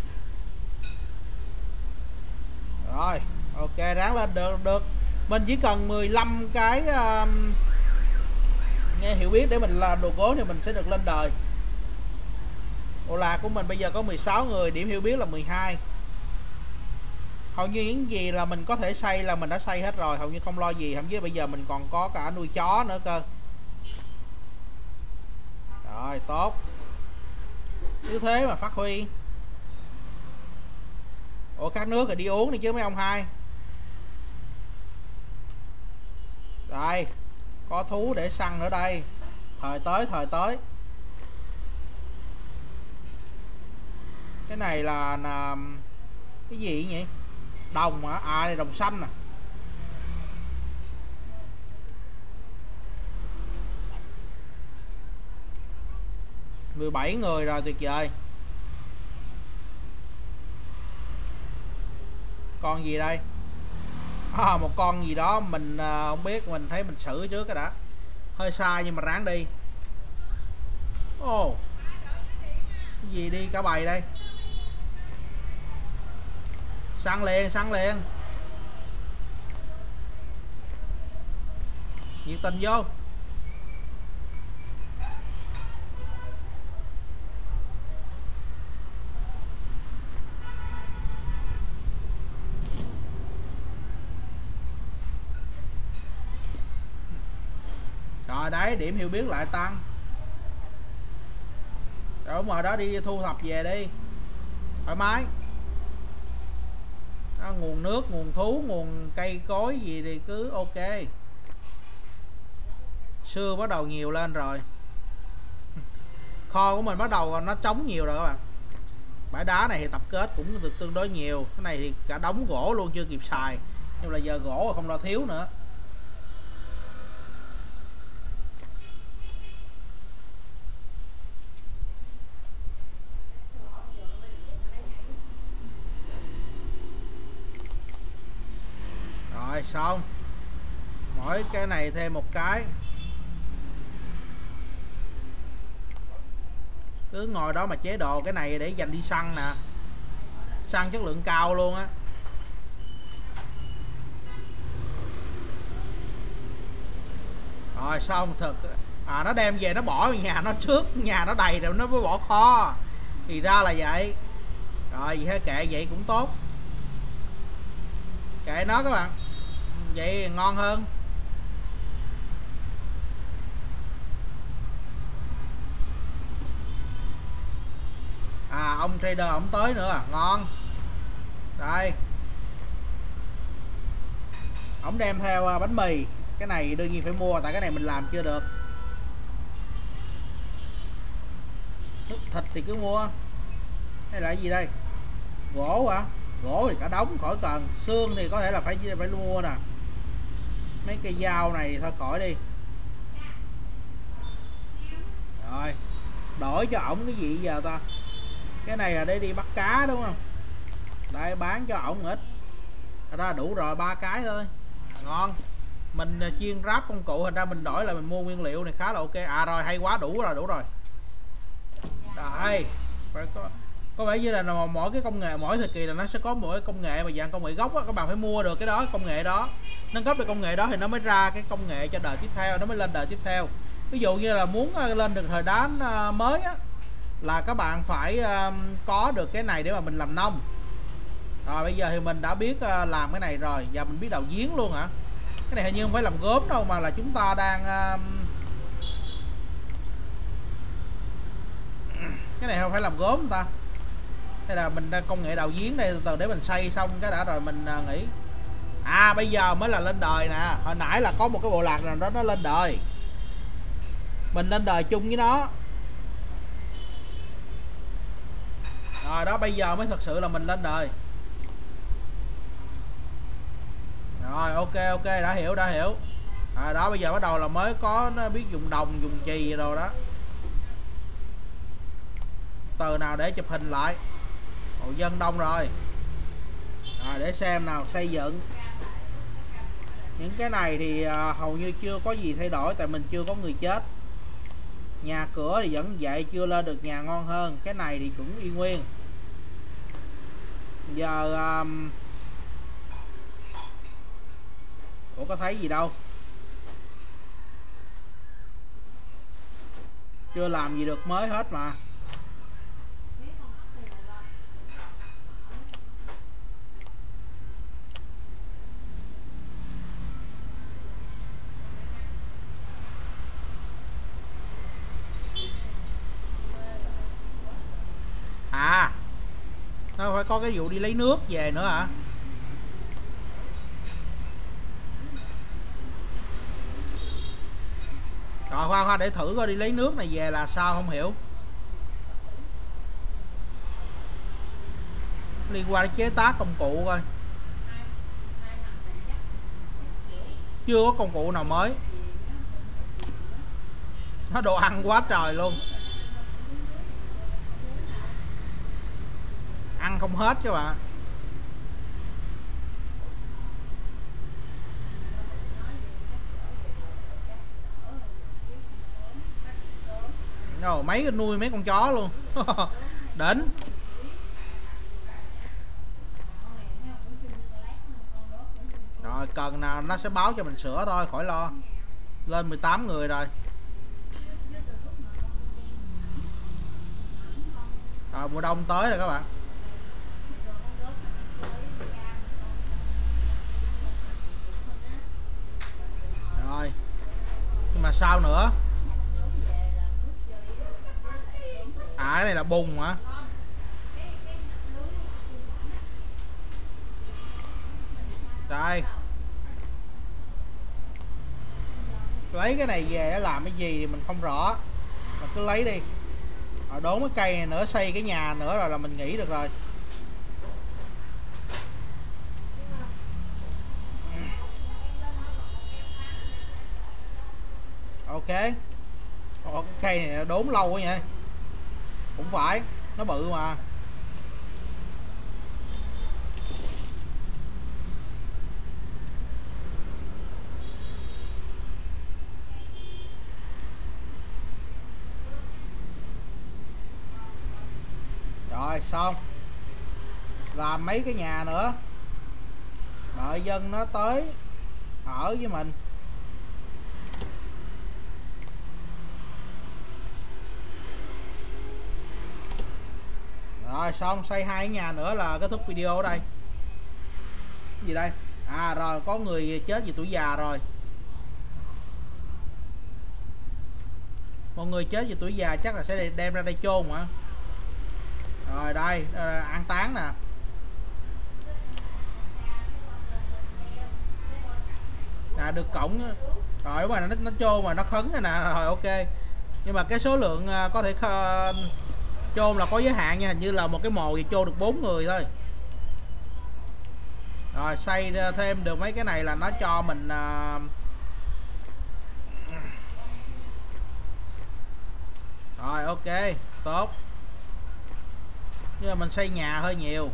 S1: Rồi ok, ráng lên được được. Mình chỉ cần mười lăm cái uh, nghe hiểu biết để mình làm đồ gốm thì mình sẽ được lên đời. Bộ lạc của mình bây giờ có mười sáu người, điểm hiểu biết là mười hai. Hầu như những gì là mình có thể xây là mình đã xây hết rồi, hầu như không lo gì. Thậm chí bây giờ mình còn có cả nuôi chó nữa cơ. Rồi tốt, cứ thế mà phát huy. Ủa khát nước rồi đi uống đi chứ mấy ông hai. Đây có thú để săn nữa đây, thời tới thời tới. Cái này là, là cái gì vậy, đồng hả? À này đồng xanh nè. mười bảy người rồi, tuyệt vời. Con gì đây? À, một con gì đó mình à, không biết, mình thấy mình xử trước cái đã, hơi sai nhưng mà ráng đi. Ồ oh, cái gì đi cả bầy đây. Săn liền săn liền, nhiệt tình vô. Rồi đấy, điểm hiểu biết lại tăng. Rồi đúng rồi đó, đi thu thập về đi, thoải mái. Đó, nguồn nước, nguồn thú, nguồn cây cối gì thì cứ ok. Xưa bắt đầu nhiều lên rồi. Kho của mình bắt đầu nó trống nhiều rồi các bạn. Bãi đá này thì tập kết cũng được tương đối nhiều. Cái này thì cả đống gỗ luôn chưa kịp xài, nhưng là giờ gỗ không lo thiếu nữa. Rồi xong, mỗi cái này thêm một cái. Cứ ngồi đó mà chế độ. Cái này để dành đi săn nè, săn chất lượng cao luôn á. Rồi xong thực à, nó đem về nó bỏ vào nhà nó trước, nhà nó đầy rồi nó mới bỏ kho, thì ra là vậy. Rồi vậy kệ vậy cũng tốt, kệ nó các bạn, vậy ngon hơn. À ông trader ổng tới nữa à, ngon. Đây ổng đem theo bánh mì, cái này đương nhiên phải mua tại cái này mình làm chưa được. Thịt thì cứ mua. Hay là cái gì đây, gỗ hả? Gỗ thì cả đống khỏi cần, xương thì có thể là phải phải mua nè. Mấy cây dao này thì thôi khỏi đi. Rồi đổi cho ổng cái gì giờ ta, Cái này là để đi bắt cá đúng không? Đây bán cho ổng ít. Ra đủ rồi, ba cái thôi. Ngon. Mình chuyên ráp công cụ, thành ra mình đổi là mình mua nguyên liệu này khá là ok. À rồi, hay quá, đủ rồi, đủ rồi. Đây. Phải có có vẻ như là mỗi cái công nghệ, mỗi thời kỳ là nó sẽ có mỗi công nghệ mà dạng công nghệ gốc á, các bạn phải mua được cái đó, công nghệ đó, nâng cấp được công nghệ đó thì nó mới ra cái công nghệ cho đời tiếp theo, nó mới lên đời tiếp theo. Ví dụ như là muốn lên được thời đán mới á, là các bạn phải có được cái này để mà mình làm nông. Rồi bây giờ thì mình đã biết làm cái này rồi, giờ mình biết đào giếng luôn hả? Cái này hình như không phải làm gốm đâu, mà là chúng ta đang cái này không phải làm gốm ta, hay là mình đang công nghệ đào giếng đây, từ từ để mình xây xong cái đã rồi mình nghĩ. À bây giờ mới là lên đời nè, hồi nãy là có một cái bộ lạc nào đó nó lên đời, mình lên đời chung với nó rồi đó, bây giờ mới thật sự là mình lên đời. Rồi ok ok, đã hiểu đã hiểu. À, đó bây giờ bắt đầu là mới có nó biết dùng đồng dùng chì rồi đó. Từ nào để chụp hình lại. Hộ dân đông rồi. Rồi để xem nào, xây dựng. Những cái này thì à, hầu như chưa có gì thay đổi, tại mình chưa có người chết. Nhà cửa thì vẫn vậy, chưa lên được nhà ngon hơn. Cái này thì cũng y nguyên. Giờ um... ủa có thấy gì đâu, chưa làm gì được mới hết mà. À nó phải có cái vụ đi lấy nước về nữa hả? Rồi khoan khoan để thử coi đi lấy nước này về là sao, không hiểu. Liên quan đến chế tác công cụ coi. Chưa có công cụ nào mới. Nó đồ ăn quá trời luôn, ăn không hết các bạn. Rồi mấy cái nuôi mấy con chó luôn. Đỉnh. Rồi cần nào nó sẽ báo cho mình sửa thôi, khỏi lo. Lên mười tám người rồi. Rồi mùa đông tới rồi các bạn. Rồi nhưng mà sao nữa? À cái này là bùn hả? Đây lấy cái này về làm cái gì thì mình không rõ, mà cứ lấy đi. Rồi đốn cái cây này nữa, xây cái nhà nữa rồi là mình nghỉ được rồi. Ok. Ồ, cái cây này đốn lâu quá vậy. Cũng phải, nó bự mà. Rồi xong. Làm mấy cái nhà nữa, đợi dân nó tới ở với mình. Rồi xong, xây hai cái nhà nữa là kết thúc video ở đây. Cái gì đây? À rồi có người chết vì tuổi già rồi. Một người chết vì tuổi già chắc là sẽ đem ra đây chôn hả? Rồi đây, an táng nè. À được cổng. Rồi đúng rồi, nó, nó chôn mà nó khấn rồi nè. Rồi ok. Nhưng mà cái số lượng có thể chôn là có giới hạn nha, hình như là một cái mồ thì chôn được bốn người thôi. Rồi xây thêm được mấy cái này là nó cho mình uh... rồi ok, tốt. Nhưng mà mình xây nhà hơi nhiều.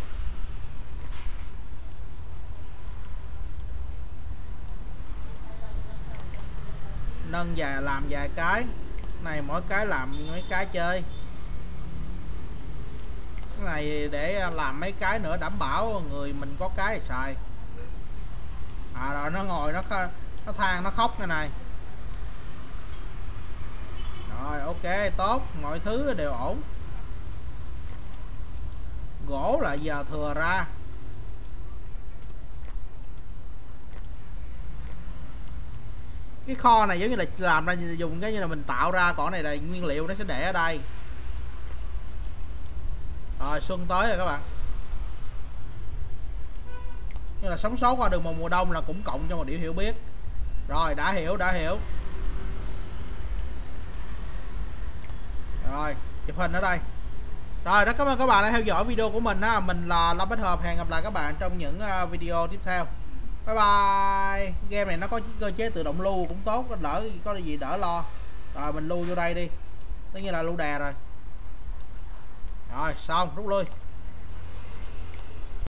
S1: Nâng và làm vài cái này, mỗi cái làm mấy cái chơi. Cái này để làm mấy cái nữa đảm bảo người mình có cái để xài. À rồi nó ngồi nó nó than nó khóc cái này. Rồi ok, tốt, mọi thứ đều ổn. Gỗ là giờ thừa ra. Cái kho này giống như là làm ra dùng cái như là mình tạo ra, còn này là nguyên liệu nó sẽ để ở đây. Rồi xuân tới rồi các bạn. Như là sống sót qua được một mùa đông là cũng cộng cho một điểm hiểu biết. Rồi đã hiểu đã hiểu. Rồi chụp hình ở đây. Rồi rất cảm ơn các bạn đã theo dõi video của mình á. Mình là Lâm Bách Hợp, hẹn gặp lại các bạn trong những video tiếp theo. Bye bye. Game này nó có cơ chế tự động lưu cũng tốt, đỡ có gì đỡ lo. Rồi mình lưu vô đây đi. Tất nhiên là lưu đè rồi. Rồi xong rút lui.